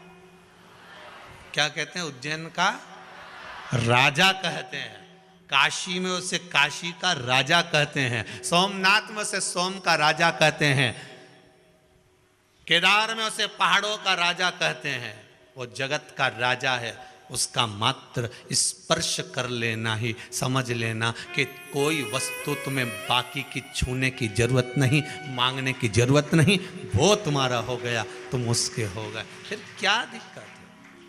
क्या कहते हैं? उज्जैन का राजा कहते हैं। काशी में उसे काशी का राजा कहते हैं। सोमनाथ में उसे सोम का राजा कहते हैं। केदार में उसे पहाड़ों का राजा कहते हैं। वो जगत का राजा है। उसका मात्र स्पर्श कर लेना ही समझ लेना कि कोई वस्तु तुम्हें बाकी की छूने की जरूरत नहीं, मांगने की जरूरत नहीं। वो तुम्हारा हो गया, तुम उसके हो गए। फिर क्या दिक्कत है?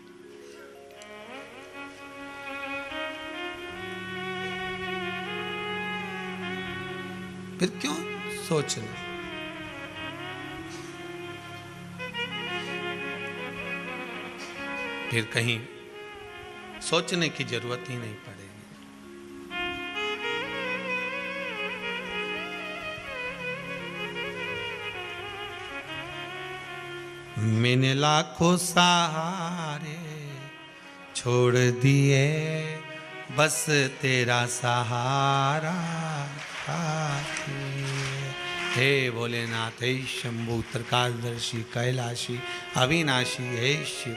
फिर क्यों सोचना? फिर कहीं सोचने की जरूरत ही नहीं पड़ेगी। मैंने लाखों सहारे छोड़ दिए, बस तेरा सहारा हे भोलेनाथ, हे शंभु त्रिकालदर्शी कैलाशी अविनाशी, हे शिव।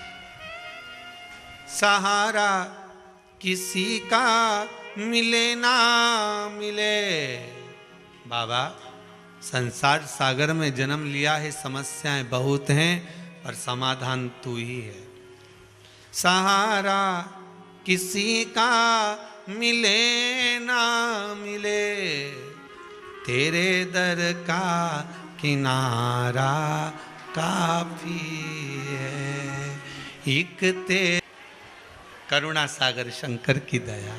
सहारा किसी का मिले ना मिले। बाबा, संसार सागर में जन्म लिया है, समस्याएं बहुत हैं, पर समाधान तू ही है। सहारा किसी का मिले ना मिले, तेरे दर का किनारा काफी है। एक ते करुणा सागर शंकर की दया।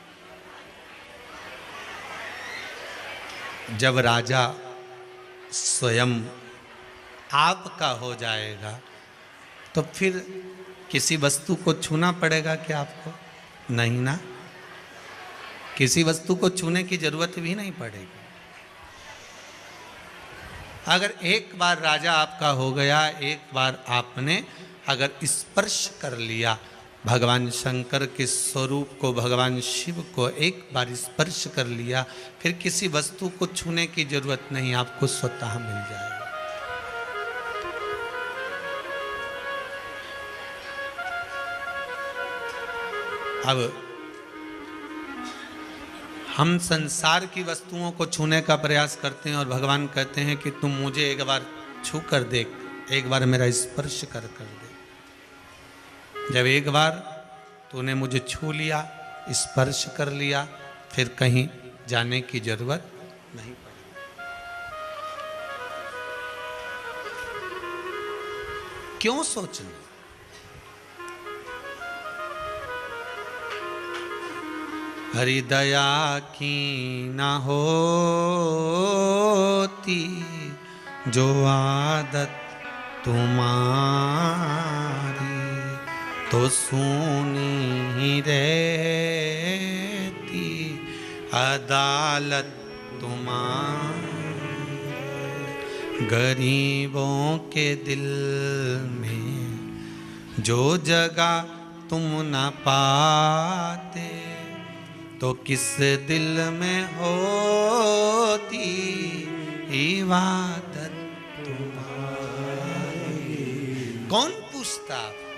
जब राजा स्वयं आपका हो जाएगा तो फिर किसी वस्तु को छूना पड़ेगा क्या आपको? नहीं ना, किसी वस्तु को छूने की जरूरत भी नहीं पड़ेगी। अगर एक बार राजा आपका हो गया, एक बार आपने अगर स्पर्श कर लिया भगवान शंकर के स्वरूप को, भगवान शिव को एक बार स्पर्श कर लिया, फिर किसी वस्तु को छूने की जरूरत नहीं, आपको स्वतः मिल जाएगा। अब हम संसार की वस्तुओं को छूने का प्रयास करते हैं और भगवान कहते हैं कि तुम मुझे एक बार छू कर देख, एक बार मेरा स्पर्श कर कर दे। जब एक बार तूने मुझे छू लिया, स्पर्श कर लिया, फिर कहीं जाने की जरूरत नहीं पड़ी। क्यों सोचना? हरि दया की ना होती जो आदत तुम्हारी, तो सुनी ही रहती अदालत तुम्हारी। गरीबों के दिल में जो जगह तुम न पाते, तो किस दिल में होती इबादत तुम्हारी। कौन पूछता?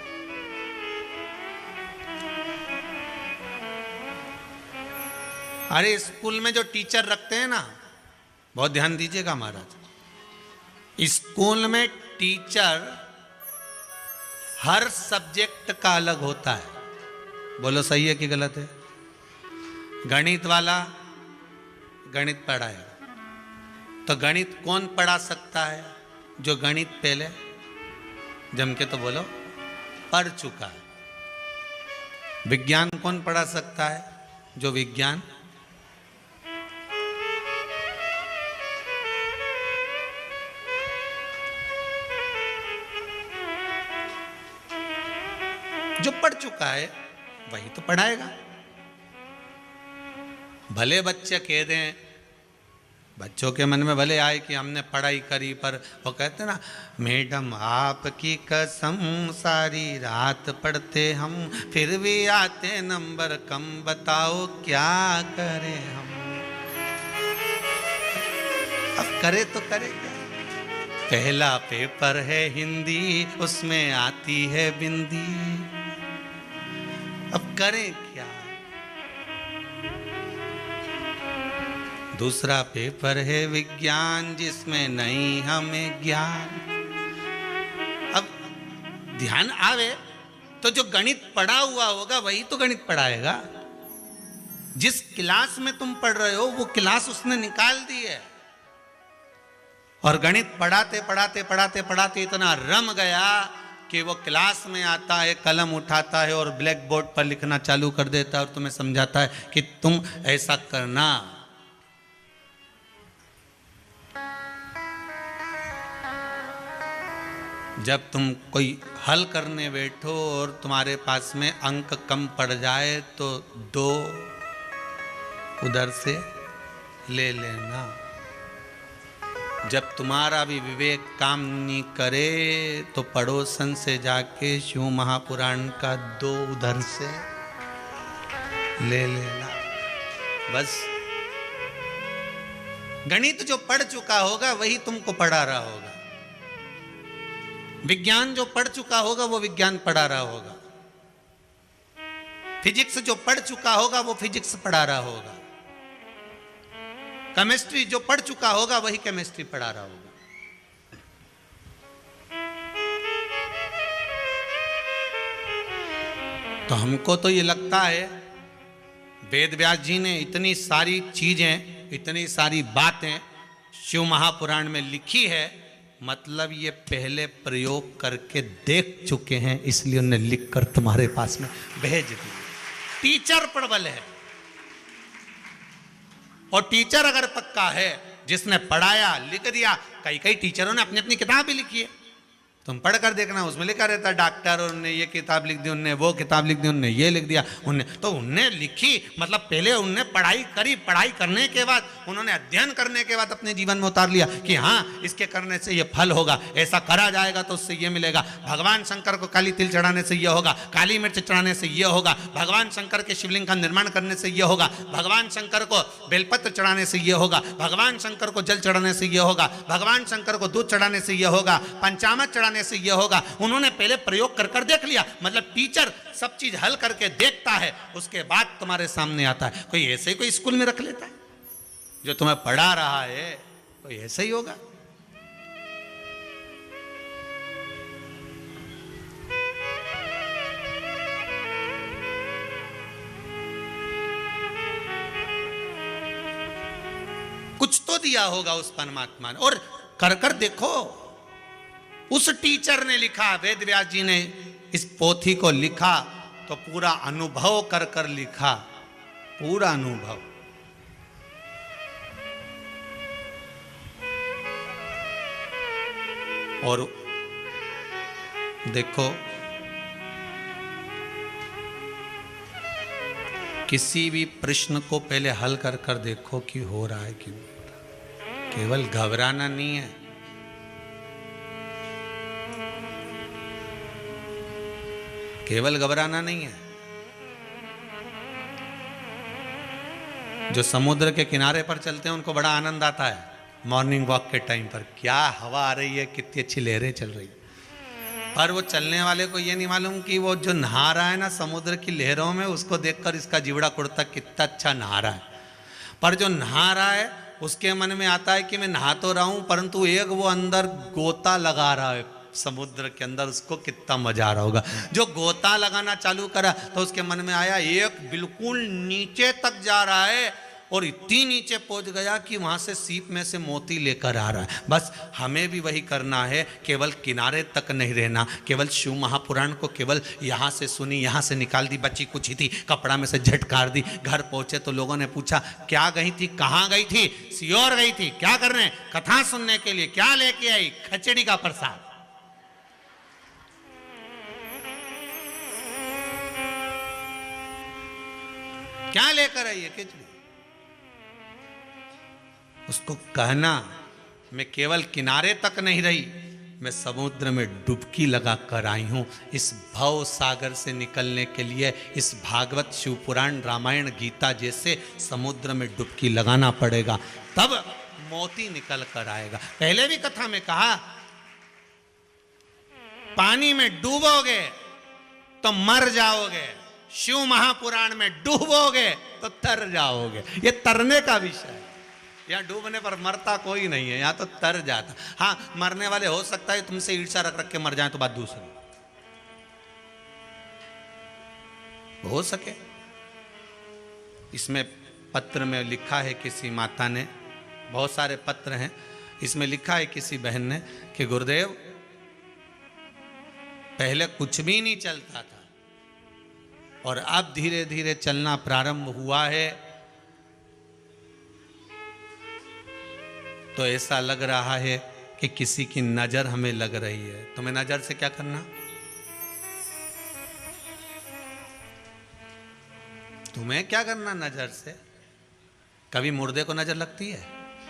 अरे स्कूल में जो टीचर रखते हैं ना, बहुत ध्यान दीजिएगा महाराज, स्कूल में टीचर हर सब्जेक्ट का अलग होता है। बोलो सही है कि गलत है? गणित वाला गणित पढ़ाएगा, तो गणित कौन पढ़ा सकता है? जो गणित पहले जम के तो बोलो पढ़ चुका है। विज्ञान कौन पढ़ा सकता है? जो विज्ञान जो पढ़ चुका है वही तो पढ़ाएगा। भले बच्चे कह दें, बच्चों के मन में भले आए कि हमने पढ़ाई करी, पर वो कहते ना, मैडम आपकी कसम सारी रात पढ़ते हम, फिर भी आते नंबर कम, बताओ क्या करें हम। अब करे तो करे क्या? पहला पेपर है हिंदी, उसमें आती है बिंदी। अब करें क्या? दूसरा पेपर है विज्ञान, जिसमें नहीं हमें ज्ञान। अब ध्यान आवे तो जो गणित पढ़ा हुआ होगा वही तो गणित पढ़ाएगा। जिस क्लास में तुम पढ़ रहे हो वो क्लास उसने निकाल दी है। और गणित पढ़ाते पढ़ाते पढ़ाते पढ़ाते इतना रम गया कि वो क्लास में आता है, कलम उठाता है और ब्लैक बोर्ड पर लिखना चालू कर देता है और तुम्हें समझाता है कि तुम ऐसा करना। जब तुम कोई हल करने बैठो और तुम्हारे पास में अंक कम पड़ जाए तो दो उधर से ले लेना। जब तुम्हारा भी विवेक काम नहीं करे तो पड़ोसन से जाके शिव महापुराण का दो उधर से ले लेना। बस गणित जो पढ़ चुका होगा वही तुमको पढ़ा रहा होगा। विज्ञान जो पढ़ चुका होगा वो विज्ञान पढ़ा रहा होगा। फिजिक्स जो पढ़ चुका होगा वो फिजिक्स पढ़ा रहा होगा। केमिस्ट्री जो पढ़ चुका होगा वही केमिस्ट्री पढ़ा रहा होगा। तो हमको तो ये लगता है वेद व्यास जी ने इतनी सारी चीजें, इतनी सारी बातें शिव महापुराण में लिखी है, मतलब ये पहले प्रयोग करके देख चुके हैं, इसलिए उन्हें लिखकर तुम्हारे पास में भेज दी। टीचर प्रबल है, और टीचर अगर पक्का है, जिसने पढ़ाया लिख दिया। कई कई टीचरों ने अपनी अपनी किताब भी लिखी है, तुम पढ़ कर देखना, उसमें लिखा रहता है डॉक्टर और उनने ये किताब लिख दी, उनने वो किताब लिख दी, उनने ये लिख दिया, उनने तो उनने लिखी, मतलब पहले उनने पढ़ाई करी, पढ़ाई करने के बाद उन्होंने अध्ययन करने के बाद अपने जीवन में उतार लिया कि हाँ इसके करने से ये फल होगा, ऐसा करा जाएगा तो उससे ये मिलेगा। भगवान शंकर को काली तिल चढ़ाने से ये होगा, काली मिर्च चढ़ाने से ये होगा, भगवान शंकर के शिवलिंग का निर्माण करने से ये होगा, भगवान शंकर को बेलपत्र चढ़ाने से ये होगा, भगवान शंकर को जल चढ़ाने से ये होगा, भगवान शंकर को दूध चढ़ाने से ये होगा, पंचामृत चढ़ाने से यह होगा। उन्होंने पहले प्रयोग कर कर देख लिया। मतलब टीचर सब चीज हल करके देखता है, उसके बाद तुम्हारे सामने आता है। कोई ऐसे ही कोई स्कूल में रख लेता है जो तुम्हें पढ़ा रहा है, कोई ऐसा ही होगा। कुछ तो दिया होगा उस परमात्मा ने, और कर कर देखो। उस टीचर ने लिखा, वेद व्यास जी ने इस पोथी को लिखा तो पूरा अनुभव कर कर लिखा, पूरा अनुभव। और देखो किसी भी प्रश्न को पहले हल कर कर देखो कि हो रहा है कि नहीं। केवल घबराना नहीं है, केवल घबराना नहीं है। जो समुद्र के किनारे पर चलते हैं उनको बड़ा आनंद आता है मॉर्निंग वॉक के टाइम पर, क्या हवा आ रही है, कितनी अच्छी लहरें चल रही है। पर वो चलने वाले को ये नहीं मालूम कि वो जो नहा रहा है ना समुद्र की लहरों में, उसको देखकर इसका जीवड़ा कुड़ता कितना अच्छा नहा रहा है। पर जो नहा रहा है उसके मन में आता है कि मैं नहा तो रहा हूं, परंतु एक वो अंदर गोता लगा रहा है समुद्र के अंदर, उसको कितना मजा आ रहा होगा। जो गोता लगाना चालू करा तो उसके मन में आया एक बिल्कुल नीचे तक जा रहा है, और इतनी नीचे पहुंच गया कि वहां से सीप में से मोती लेकर आ रहा है। बस हमें भी वही करना है, केवल किनारे तक नहीं रहना। केवल शिव महापुराण को केवल यहाँ से सुनी, यहाँ से निकाल दी, बची कुछ ही थी, कपड़ा में से झटकार दी। घर पहुंचे तो लोगों ने पूछा क्या गई थी, कहाँ गई थी? सियोर गई थी। क्या करने? कथा सुनने के लिए। क्या लेके आई? खिचड़ी का प्रसाद। क्या लेकर आई है? खिचड़ी। उसको कहना मैं केवल किनारे तक नहीं रही, मैं समुद्र में डुबकी लगा कर आई हूं। इस भव सागर से निकलने के लिए इस भागवत शिवपुराण रामायण गीता जैसे समुद्र में डुबकी लगाना पड़ेगा, तब मोती निकल कर आएगा। पहले भी कथा में कहा पानी में डूबोगे तो मर जाओगे, शिव महापुराण में डूबोगे तो तर जाओगे। ये तरने का विषय है। यहाँ डूबने पर मरता कोई नहीं है, यहाँ तो तर जाता। हाँ, मरने वाले हो सकता है तुमसे ईर्ष्या रख रख के मर जाए तो बात दूसरी, हो सके। इसमें पत्र में लिखा है किसी माता ने, बहुत सारे पत्र हैं, इसमें लिखा है किसी बहन ने कि गुरुदेव पहले कुछ भी नहीं चलता था और अब धीरे धीरे चलना प्रारंभ हुआ है, तो ऐसा लग रहा है कि किसी की नजर हमें लग रही है। तुम्हें नजर से क्या करना? तुम्हें क्या करना नजर से? कभी मुर्दे को नजर लगती है?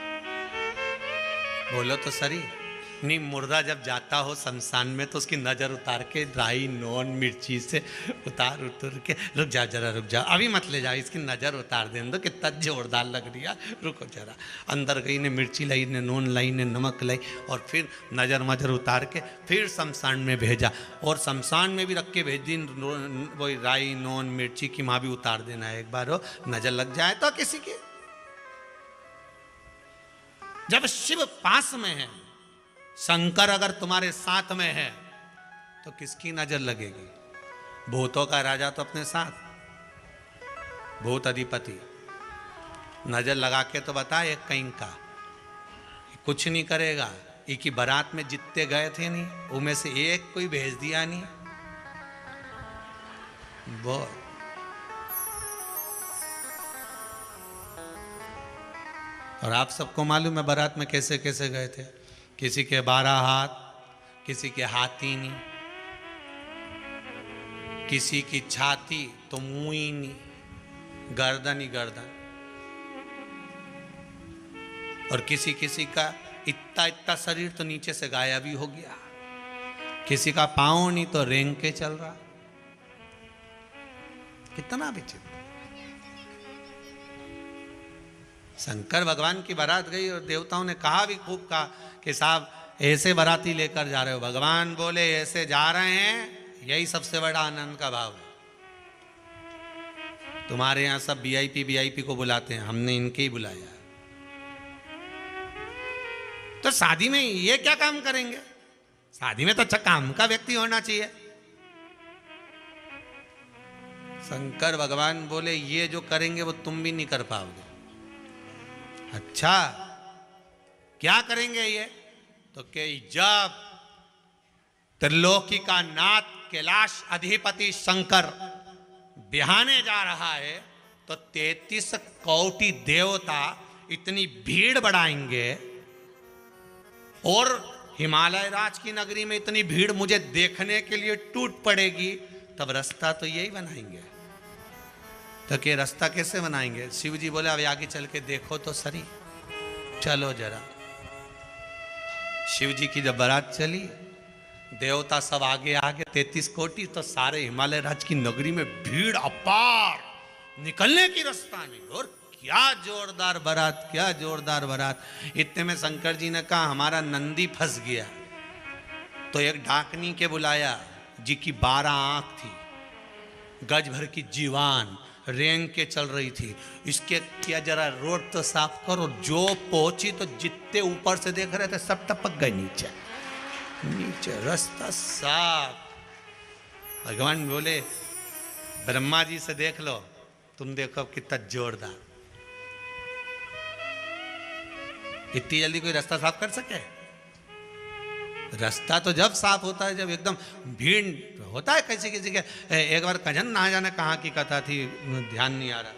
बोलो तो सही। नहीं, मुर्दा जब जाता हो शमशान में तो उसकी नजर उतार के राई नॉन मिर्ची से उतार उतर के, रुक जा जरा, रुक जा, अभी मत ले जा, इसकी नजर उतार दे दो, कितना जोरदार लग रही है, रुको जरा। अंदर गई ने मिर्ची लाई ने नून लाई ने नमक लाई और फिर नजर मजर उतार के फिर शमशान में भेजा, और शमशान में भी रख के भेज दी वही राई नॉन मिर्ची की, माँ भी उतार देना है एक बार, हो नजर लग जाए तो किसी की। जब शिव पास में है, शंकर अगर तुम्हारे साथ में है तो किसकी नजर लगेगी? भूतों का राजा तो अपने साथ, भूत अधिपति नजर लगा के तो बता, एक कहीं का कुछ नहीं करेगा। एक ही बारात में जितने गए थे नहीं, उनमें से एक कोई भेज दिया नहीं। वो और आप सबको मालूम है बारात में कैसे कैसे गए थे। किसी के बारह हाथ, किसी के हाथ ही नहीं, किसी की छाती तो मुंह ही नहीं, गर्दन ही गर्दन, और किसी किसी का इतना इतना शरीर तो नीचे से गायब ही हो गया, किसी का पांव नहीं तो रेंग के चल रहा। कितना विचित्र। शंकर भगवान की बारात गई और देवताओं ने कहा भी खूब कहा कि साहब ऐसे बाराती लेकर जा रहे हो। भगवान बोले ऐसे जा रहे हैं, यही सबसे बड़ा आनंद का भाव है। तुम्हारे यहां सब वीआईपी वीआईपी को बुलाते हैं, हमने इनके ही बुलाया। तो शादी में ये क्या काम करेंगे? शादी में तो अच्छा काम का व्यक्ति होना चाहिए। शंकर भगवान बोले ये जो करेंगे वो तुम भी नहीं कर पाओगे। अच्छा क्या करेंगे ये? तो कि जब त्रिलोकी का नाथ कैलाश अधिपति शंकर बिहाने जा रहा है तो तैतीस कोटि देवता इतनी भीड़ बढ़ाएंगे, और हिमालय राज की नगरी में इतनी भीड़ मुझे देखने के लिए टूट पड़ेगी, तब रास्ता तो यही बनाएंगे। तो कि रास्ता कैसे बनाएंगे? शिव जी बोले अब आगे चल के देखो तो सही, चलो जरा। शिव जी की जब बारात चली, देवता सब आगे आगे तैतीस कोटि, तो सारे हिमालय राज की नगरी में भीड़ अपार, निकलने की रास्ता नहीं। और क्या जोरदार बारात, क्या जोरदार बारात। इतने में शंकर जी ने कहा हमारा नंदी फंस गया, तो एक डाकनी के बुलाया जी की बारह आंख थी, गज भर की जीवान, रेंग के चल रही थी। इसके क्या जरा रोड तो साफ करो। जो पहुंची तो जितने ऊपर से देख रहे थे सब टपक गए नीचे, नीचे रास्ता साफ। भगवान बोले ब्रह्मा जी से देख लो, तुम देखो कितना जोरदार। इतनी जल्दी कोई रास्ता साफ कर सके? रास्ता तो जब साफ होता है जब एकदम भीड़ होता है। किसी किसी के एक बार कजन ना जाने कहाँ की कथा थी, ध्यान नहीं आ रहा।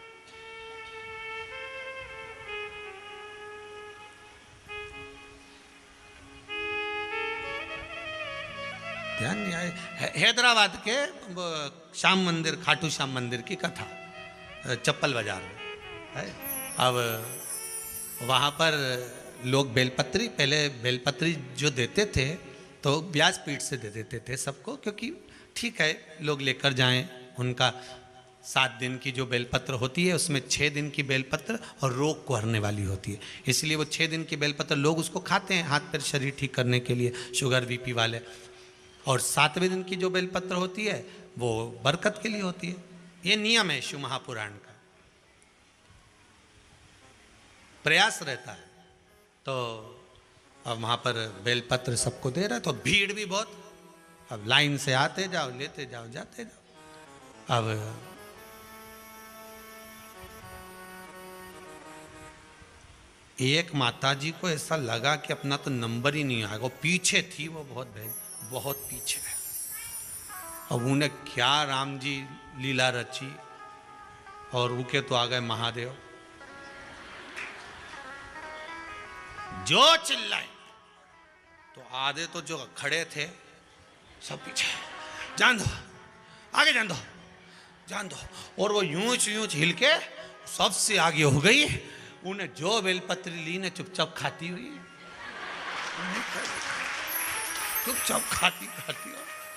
ध्यान नहीं आए। हैदराबाद के श्याम मंदिर, खाटू श्याम मंदिर की कथा, चप्पल बाजार में है। अब वहाँ पर लोग बेलपत्री, पहले बेलपत्री जो देते थे तो व्यासपीठ से दे देते थे सबको, क्योंकि ठीक है लोग लेकर जाएं। उनका सात दिन की जो बेलपत्र होती है उसमें छः दिन की बेलपत्र और रोग को हरने वाली होती है, इसलिए वो छः दिन की बेलपत्र लोग उसको खाते हैं हाथ पैर शरीर ठीक करने के लिए, शुगर बीपी वाले। और सातवें दिन की जो बेलपत्र होती है वो बरकत के लिए होती है। ये नियम है शिव महापुराण का, प्रयास रहता है। तो अब वहां पर बेलपत्र सबको दे रहा है, तो भीड़ भी बहुत, अब लाइन से आते जाओ, लेते जाओ, जाते जाओ। अब एक माताजी को ऐसा लगा कि अपना तो नंबर ही नहीं आएगा, पीछे थी वो, बहुत बहुत पीछे है। अब उन्हें क्या राम जी लीला रची, और उनके तो आ गए महादेव, जो चिल्लाए। तो आधे तो जो खड़े थे सब पीछे, जान दो, आगे जान दो, जान दो। और वो यूंच यूंच हिल के सबसे आगे हो गई। उन्हें जो बेलपत्री ली ने चुपचाप खाती हुई, चुपचाप खाती खाती।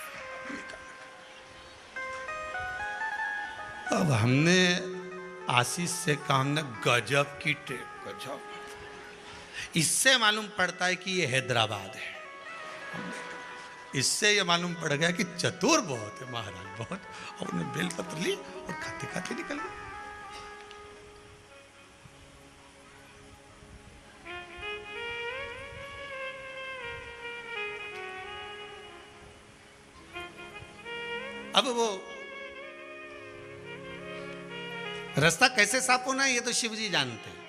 अब हमने आशीष से कहा, हमने गजब की टेप, गजब। इससे मालूम पड़ता है कि ये हैदराबाद है। इससे ये मालूम पड़ गया कि चतुर बहुत है महाराज, बहुत। और उन्हें बेलपत्र ली और खाते खाते निकल गए। अब वो रास्ता कैसे साफ होना है ये तो शिव जी जानते हैं,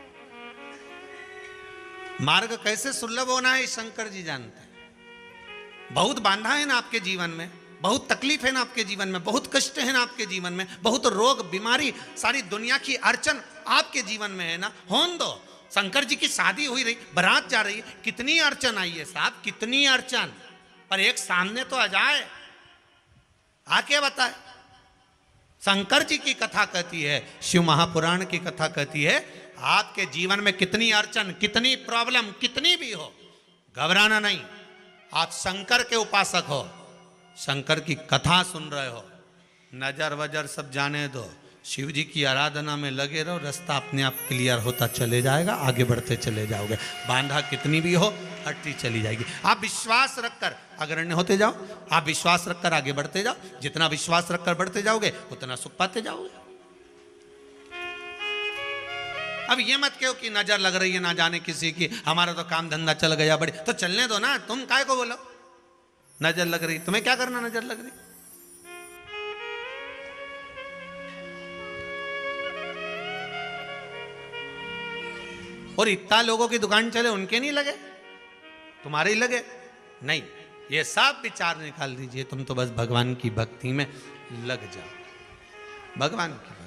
मार्ग कैसे सुलभ होना है शंकर जी जानते हैं। बहुत बांधा है ना आपके जीवन में, बहुत तकलीफ है ना आपके जीवन में, बहुत कष्ट है ना आपके जीवन में, बहुत रोग बीमारी, सारी दुनिया की अड़चन आपके जीवन में है ना, होन दो। शंकर जी की शादी हुई रही, बारात जा रही है, कितनी अड़चन आई है साहब, कितनी अड़चन, पर एक सामने तो आ जाए, आके बताए। शंकर जी की कथा कहती है, शिव महापुराण की कथा कहती है, आपके जीवन में कितनी अड़चन, कितनी प्रॉब्लम, कितनी भी हो, घबराना नहीं। आप शंकर के उपासक हो, शंकर की कथा सुन रहे हो, नजर वजर सब जाने दो, शिव जी की आराधना में लगे रहो, रास्ता अपने आप क्लियर होता चले जाएगा, आगे बढ़ते चले जाओगे। बांधा कितनी भी हो हटती चली जाएगी। आप विश्वास रखकर अग्रण्य होते जाओ, आप विश्वास रखकर आगे बढ़ते जाओ, जितना विश्वास रखकर बढ़ते जाओगे उतना सुख पाते जाओगे। अब ये मत कहो कि नजर लग रही है ना जाने किसी की, हमारा तो काम धंधा चल गया बड़े, तो चलने दो ना, तुम काय को बोलो नजर लग रही, तुम्हें क्या करना नजर लग रही। और इतना लोगों की दुकान चले उनके नहीं लगे, तुम्हारे ही लगे नहीं। ये सब विचार निकाल दीजिए, तुम तो बस भगवान की भक्ति में लग जाओ, भगवान की भक्ति।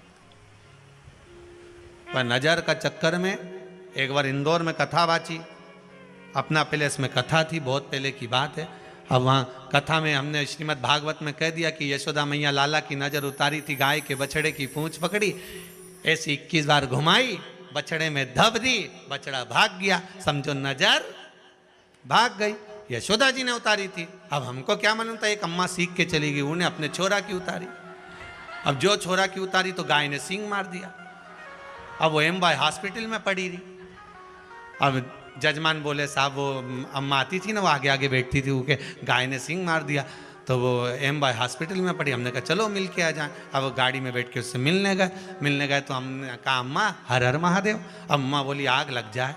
पर नजर का चक्कर में एक बार इंदौर में कथा बाची, अपना पैलेस में कथा थी, बहुत पहले की बात है। अब वहाँ कथा में हमने श्रीमद् भागवत में कह दिया कि यशोदा मैया लाला की नजर उतारी थी, गाय के बछड़े की पूंछ पकड़ी, ऐसी इक्कीस बार घुमाई, बछड़े में धब दी, बछड़ा भाग गया, समझो नजर भाग गई। यशोदा जी ने उतारी थी, अब हमको क्या मालूम था, एक अम्मा सीख के चली गई, उन्हें अपने छोरा की उतारी। अब जो छोरा की उतारी तो गाय ने सींग मार दिया। अब वो एम बाई हॉस्पिटल में पड़ी रही। अब जजमान बोले साहब, वो अम्मा आती थी ना, वो आगे आगे बैठती थी, उनके गाय ने सींग मार दिया, तो वो एम बाई हॉस्पिटल में पड़ी। हमने कहा चलो मिल के आ जाए। अब वो गाड़ी में बैठ के उससे मिलने गए, मिलने गए तो हमने कहा अम्मा हर हर महादेव। अम्मा बोली आग लग जाए।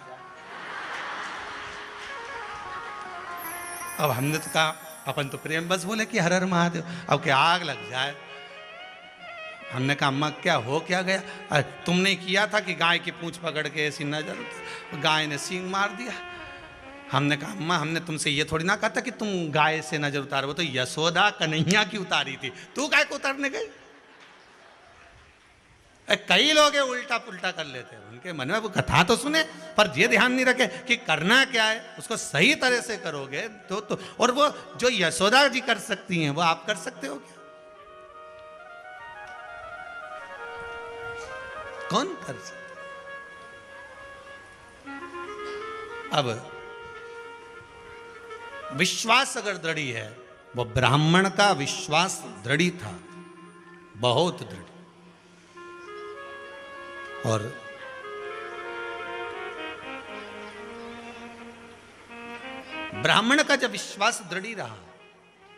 अब हमने तो कहा अपन तो प्रेम बस बोले कि हर हर महादेव, अब क्या आग लग जाए। हमने कहा अम्मा क्या हो क्या गया, अरे तुमने किया था कि गाय की पूंछ पकड़ के ऐसी नजर, गाय ने सींग मार दिया। हमने कहा अम्मा हमने तुमसे ये थोड़ी ना कहा था कि तुम गाय से नजर उतारो, वो तो यशोदा कन्हैया की उतारी थी, तू गाय को उतारने गई। कई लोग उल्टा पुल्टा कर लेते हैं, उनके मन में वो कथा तो सुने पर ये ध्यान नहीं रखे कि करना क्या है, उसको सही तरह से करोगे तो, तो और वो जो यशोदा जी कर सकती हैं वो आप कर सकते हो क्या? कौन कर सकता? अब विश्वास अगर दृढ़ी है, वो ब्राह्मण का विश्वास दृढ़ी था, बहुत दृढ़। और ब्राह्मण का जब विश्वास दृढ़ी रहा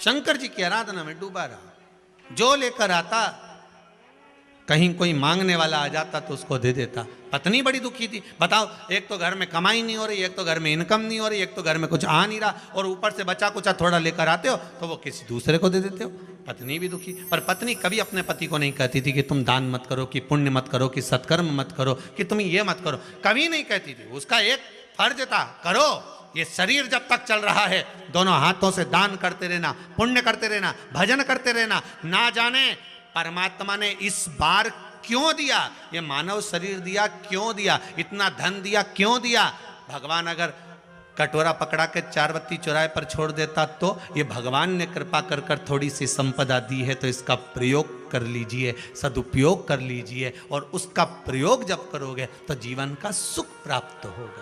शंकर जी की आराधना में डूबा रहा। जो लेकर आता, कहीं कोई मांगने वाला आ जाता तो उसको दे देता। पत्नी बड़ी दुखी थी। बताओ, एक तो घर में कमाई नहीं हो रही, एक तो घर में इनकम नहीं हो रही, एक तो घर में कुछ आ नहीं रहा, और ऊपर से बचा कुचा थोड़ा लेकर आते हो तो वो किसी दूसरे को दे देते हो। पत्नी भी दुखी। पर पत्नी कभी अपने पति को नहीं कहती थी कि तुम दान मत करो, कि पुण्य मत करो, कि सत्कर्म मत करो, कि तुम ये मत करो, कभी नहीं कहती थी। उसका एक फर्ज था, करो। ये शरीर जब तक चल रहा है, दोनों हाथों से दान करते रहना, पुण्य करते रहना, भजन करते रहना। ना जाने परमात्मा ने इस बार क्यों दिया, ये मानव शरीर दिया, क्यों दिया, इतना धन दिया, क्यों दिया। भगवान अगर कटोरा पकड़ा के चार बत्ती चौराहे पर छोड़ देता तो ये भगवान ने कृपा कर कर थोड़ी सी संपदा दी है, तो इसका प्रयोग कर लीजिए, सदुपयोग कर लीजिए, और उसका प्रयोग जब करोगे तो जीवन का सुख प्राप्त होगा।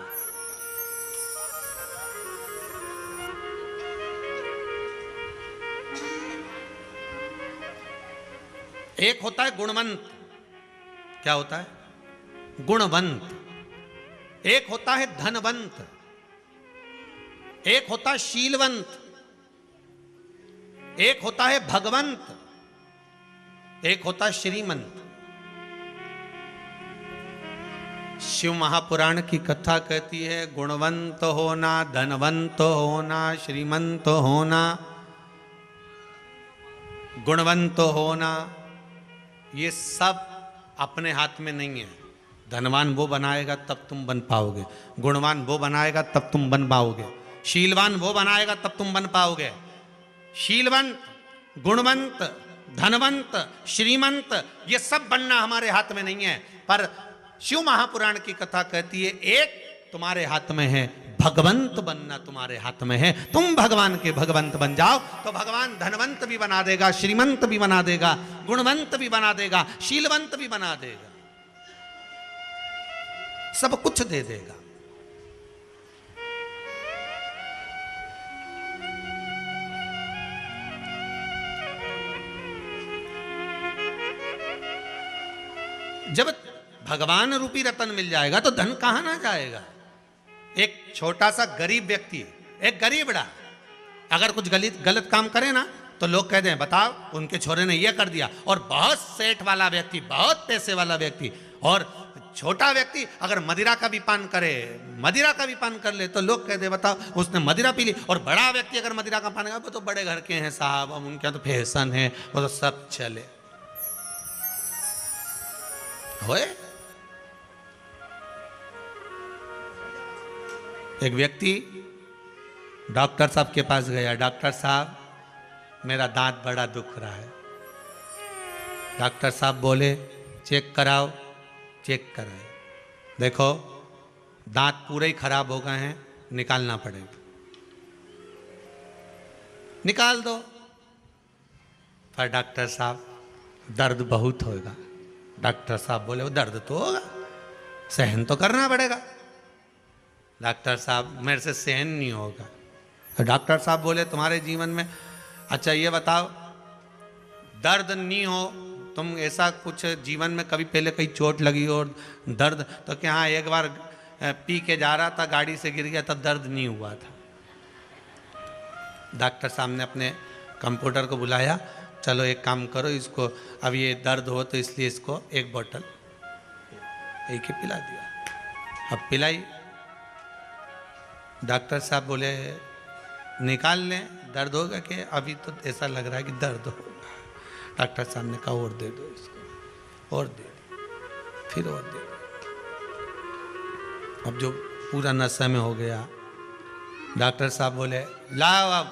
एक होता है गुणवंत। क्या होता है? गुणवंत। एक होता है धनवंत, एक होता है शीलवंत, एक होता है भगवंत, एक होता है श्रीमंत। शिव महापुराण की कथा कहती है, गुणवंत होना, धनवंत होना, श्रीमंत होना। गुणवंत होना ये सब अपने हाथ में नहीं है। धनवान वो बनाएगा तब तुम बन पाओगे, गुणवान वो बनाएगा तब तुम बन पाओगे, शीलवान वो बनाएगा तब तुम बन पाओगे। शीलवंत, गुणवंत, धनवंत, श्रीमंत, ये सब बनना हमारे हाथ में नहीं है। पर शिव महापुराण की कथा कहती है, एक तुम्हारे हाथ में है, भगवंत बनना तुम्हारे हाथ में है। तुम भगवान के भगवंत बन जाओ तो भगवान धनवंत भी बना देगा, श्रीमंत भी बना देगा, गुणवंत भी बना देगा, शीलवंत भी बना देगा, सब कुछ दे देगा। जब भगवान रूपी रतन मिल जाएगा तो धन कहां ना जाएगा। एक छोटा सा गरीब व्यक्ति, एक गरीबड़ा अगर कुछ गलत गलत काम करे ना तो लोग कहते हैं बताओ उनके छोरे ने ये कर दिया। और बहुत सेठ वाला व्यक्ति, बहुत पैसे वाला व्यक्ति और छोटा व्यक्ति अगर मदिरा का भी पान करे, मदिरा का भी पान कर ले तो लोग कहते हैं बताओ उसने मदिरा पी ली। और बड़ा व्यक्ति अगर मदिरा का पान करे, वो तो बड़े घर के हैं साहब, अब उनके तो फैशन है, वो तो सब चले होए। एक व्यक्ति डॉक्टर साहब के पास गया, डॉक्टर साहब मेरा दांत बड़ा दुख रहा है। डॉक्टर साहब बोले चेक कराओ। चेक कराए, देखो दांत पूरे ही खराब हो गए हैं, निकालना पड़ेगा। निकाल दो। पर डॉक्टर साहब दर्द बहुत होगा। डॉक्टर साहब बोले वो दर्द तो होगा, सहन तो करना पड़ेगा। डॉक्टर साहब मेरे से सहन नहीं होगा। तो डॉक्टर साहब बोले तुम्हारे जीवन में, अच्छा ये बताओ दर्द नहीं हो, तुम ऐसा कुछ जीवन में कभी पहले कहीं चोट लगी हो और दर्द, तो क्या हाँ एक बार पी के जा रहा था, गाड़ी से गिर गया, तब दर्द नहीं हुआ था। डॉक्टर साहब ने अपने कंप्यूटर को बुलाया, चलो एक काम करो, इसको अब ये दर्द हो तो इसलिए इसको एक बोतल एक ही पिला दिया। अब पिलाई। डॉक्टर साहब बोले निकाल लें, दर्द होगा कि अभी तो ऐसा लग रहा है कि दर्द होगा। डॉक्टर साहब ने कहा और दे दो इसको, और दे दो, फिर और दे दो। अब जो पूरा नशे में हो गया, डॉक्टर साहब बोले लाओ अब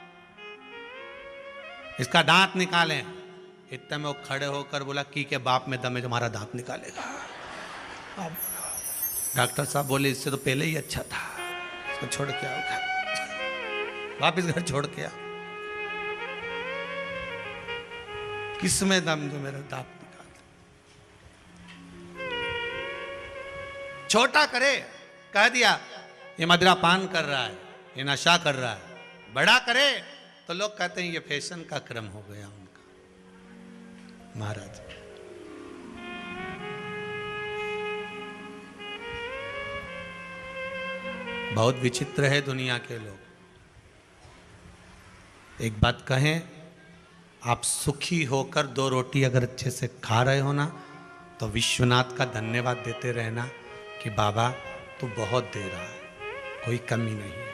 इसका दांत निकालें। इतने में वो खड़े होकर बोला की के बाप में दम है तुम्हारा दांत निकालेगा। अब डॉक्टर साहब बोले इससे तो पहले ही अच्छा था, इसको छोड़ के आओ घर, वापिस घर छोड़ के आओ। किस में दम जो मेरा दांत निकाल। छोटा करे, कह दिया ये मदिरा पान कर रहा है, ये नशा कर रहा है। बड़ा करे तो लोग कहते हैं ये फैशन का क्रम हो गया उनका। महाराज बहुत विचित्र है दुनिया के लोग। एक बात कहें, आप सुखी होकर दो रोटी अगर अच्छे से खा रहे हो ना, तो विश्वनाथ का धन्यवाद देते रहना कि बाबा तू बहुत दे रहा है, कोई कमी नहीं है,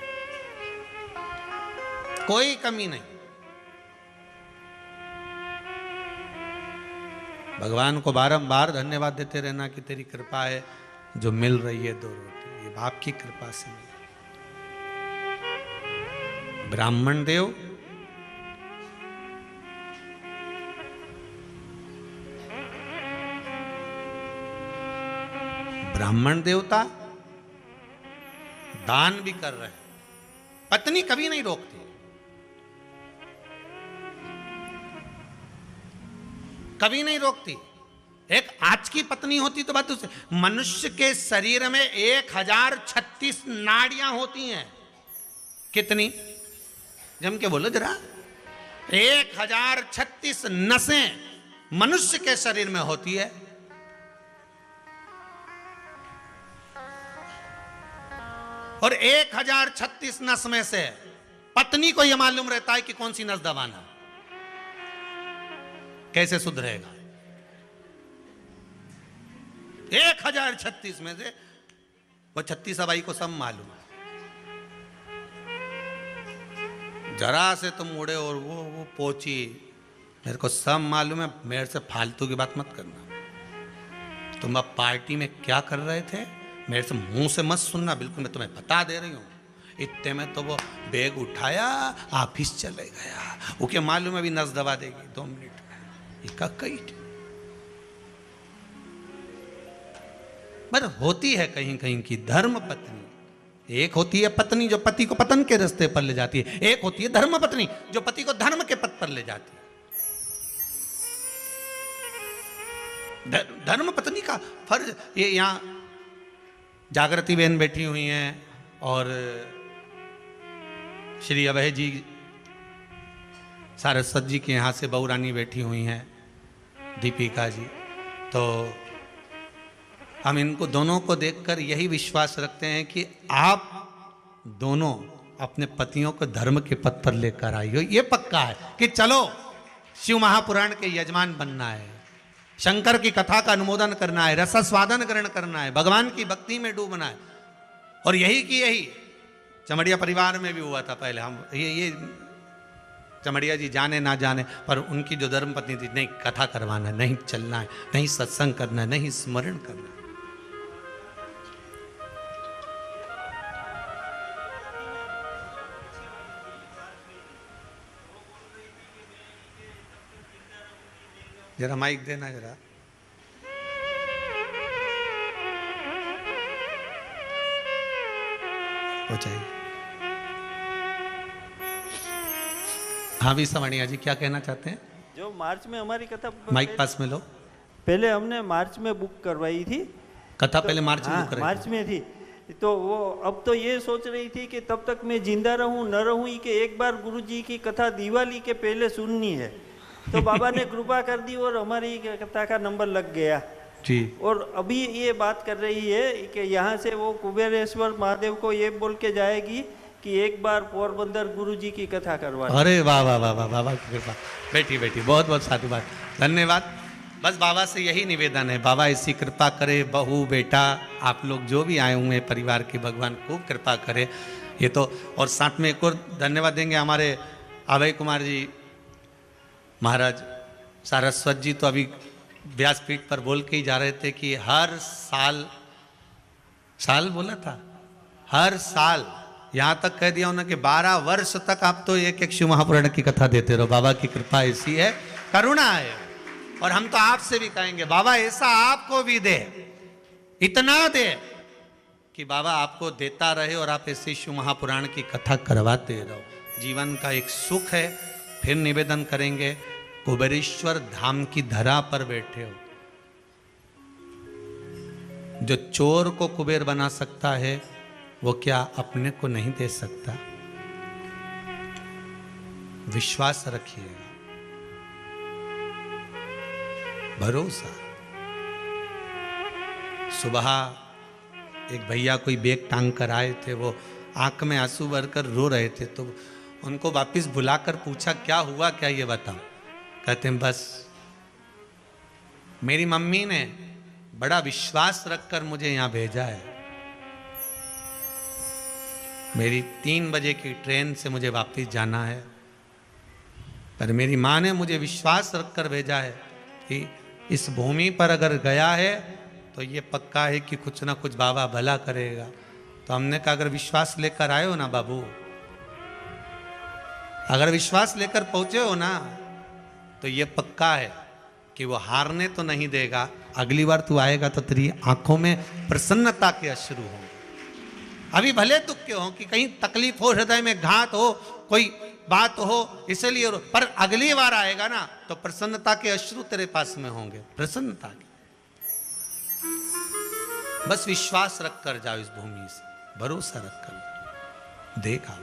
कोई कमी नहीं। भगवान को बारंबार धन्यवाद देते रहना कि तेरी कृपा है जो मिल रही है दो रोटी, ये बाप की कृपा से मिली। ब्राह्मण देव ब्राह्मण देवता दान भी कर रहे, पत्नी कभी नहीं रोकती, कभी नहीं रोकती। एक आज की पत्नी होती तो बात उसे, मनुष्य के शरीर में एक हजार छत्तीस नाड़ियां होती हैं। कितनी? जम के बोलो जरा। एक हजार छत्तीस नसें मनुष्य के शरीर में होती है। और एक हजार छत्तीस नस में से पत्नी को यह मालूम रहता है कि कौन सी नस दबाना, कैसे सुधरेगा। एक हजार छत्तीस में से वो छत्तीस अबाई को सब मालूम है। जरा से तुम उड़े और वो वो पहुंची, मेरे को सब मालूम है, मेरे से फालतू की बात मत करना। तुम अब पार्टी में क्या कर रहे थे मेरे से मुंह से मत सुनना, बिल्कुल मैं तुम्हें बता दे रही हूं। इतने में तो वो बैग उठाया ऑफिस चले गया, ओके मालूम है अभी नस दबा देगी दो मिनट में। कई पर होती है कहीं कहीं की धर्म पत्नी। एक होती है पत्नी जो पति को पतन के रास्ते पर ले जाती है, एक होती है धर्म पत्नी जो पति को धर्म के पथ पर ले जाती है। धर्म पत्नी का फर्ज, ये यहाँ जागृति बहन बैठी हुई हैं और श्री अभय जी सारस्वत जी के यहाँ से बहू रानी बैठी हुई हैं, दीपिका जी। तो हम इनको दोनों को देखकर यही विश्वास रखते हैं कि आप दोनों अपने पतियों को धर्म के पथ पर लेकर आई हो। ये पक्का है कि चलो शिव महापुराण के यजमान बनना है, शंकर की कथा का अनुमोदन करना है, रसास्वादन ग्रहण करना है, भगवान की भक्ति में डूबना है। और यही की यही चमड़िया परिवार में भी हुआ था पहले। हम ये ये चमड़िया जी जाने ना जाने पर उनकी जो धर्मपत्नी थी, नहीं कथा करवाना है, नहीं चलना है, नहीं सत्संग करना है, नहीं स्मरण करना है। जरा माइक देना जरा। हो चाहिए। हाँ भी समणिया जी क्या कहना चाहते हैं? जो मार्च में हमारी कथा, माइक पास में लो। पहले हमने मार्च में बुक करवाई थी कथा, तो, पहले मार्च में हाँ, बुक करवाई मार्च में थी। तो वो अब तो ये सोच रही थी कि तब तक मैं जिंदा रहूं न रहूं कि एक बार गुरुजी की कथा दिवाली के पहले सुननी है। तो बाबा ने कृपा कर दी और हमारी कथा का नंबर लग गया जी। और अभी ये बात कर रही है कि यहाँ से वो कुबेरेश्वर महादेव को ये बोल के जाएगी कि एक बार पोरबंदर गुरुजी की कथा करवा। अरे वाह वाह वाह वाह बाबा की कृपा। बेटी बेटी बहुत बहुत साधुवाद, धन्यवाद। बस बाबा से यही निवेदन है, बाबा ऐसी कृपा करे, बहू बेटा आप लोग जो भी आए हुए हैं परिवार के, भगवान खूब कृपा करे। ये तो और साथ में एक और धन्यवाद देंगे हमारे अभय कुमार जी महाराज सारस्वत जी। तो अभी व्यासपीठ पर बोल के ही जा रहे थे कि हर साल, साल बोला था, हर साल यहाँ तक कह दिया उन्होंने कि बारह वर्ष तक आप तो एक एक शिव महापुराण की कथा देते रहो। बाबा की कृपा ऐसी है, करुणा है। और हम तो आपसे भी कहेंगे बाबा ऐसा आपको भी दे, इतना दे कि बाबा आपको देता रहे और आप ऐसे शिव महापुराण की कथा करवाते रहो। जीवन का एक सुख है। फिर निवेदन करेंगे, कुबेरेश्वर धाम की धरा पर बैठे हो, जो चोर को कुबेर बना सकता है वो क्या अपने को नहीं दे सकता? विश्वास रखिएगा, भरोसा। सुबह एक भैया कोई बैग टांग कर आए थे, वो आंख में आंसू भरकर रो रहे थे। तो उनको वापस बुलाकर पूछा क्या हुआ, क्या ये बताओ। कहते हैं बस मेरी मम्मी ने बड़ा विश्वास रखकर मुझे यहां भेजा है। मेरी तीन बजे की ट्रेन से मुझे वापस जाना है, पर मेरी माँ ने मुझे विश्वास रखकर भेजा है कि इस भूमि पर अगर गया है तो ये पक्का है कि कुछ ना कुछ बाबा भला करेगा। तो हमने कहा अगर विश्वास लेकर आए हो ना बाबू, अगर विश्वास लेकर पहुंचे हो ना, तो ये पक्का है कि वो हारने तो नहीं देगा। अगली बार तू आएगा तो तेरी आंखों में प्रसन्नता के अश्रु होंगे। अभी भले दुख के हो कि कहीं तकलीफ हो, हृदय में घात हो, कोई बात हो, इसलिए, पर अगली बार आएगा ना तो प्रसन्नता के अश्रु तेरे पास में होंगे, प्रसन्नता के। बस विश्वास रख कर जाओ, इस भूमि से भरोसा रख कर देखा।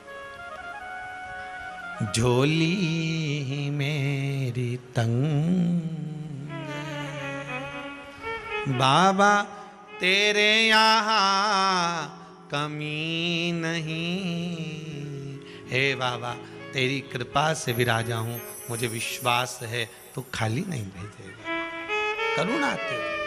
झोली मेरी तंग बाबा तेरे यहाँ कमी नहीं, हे बाबा तेरी कृपा से विराजा हूं, मुझे विश्वास है तो खाली नहीं भेजेगा। करुणा तेरी।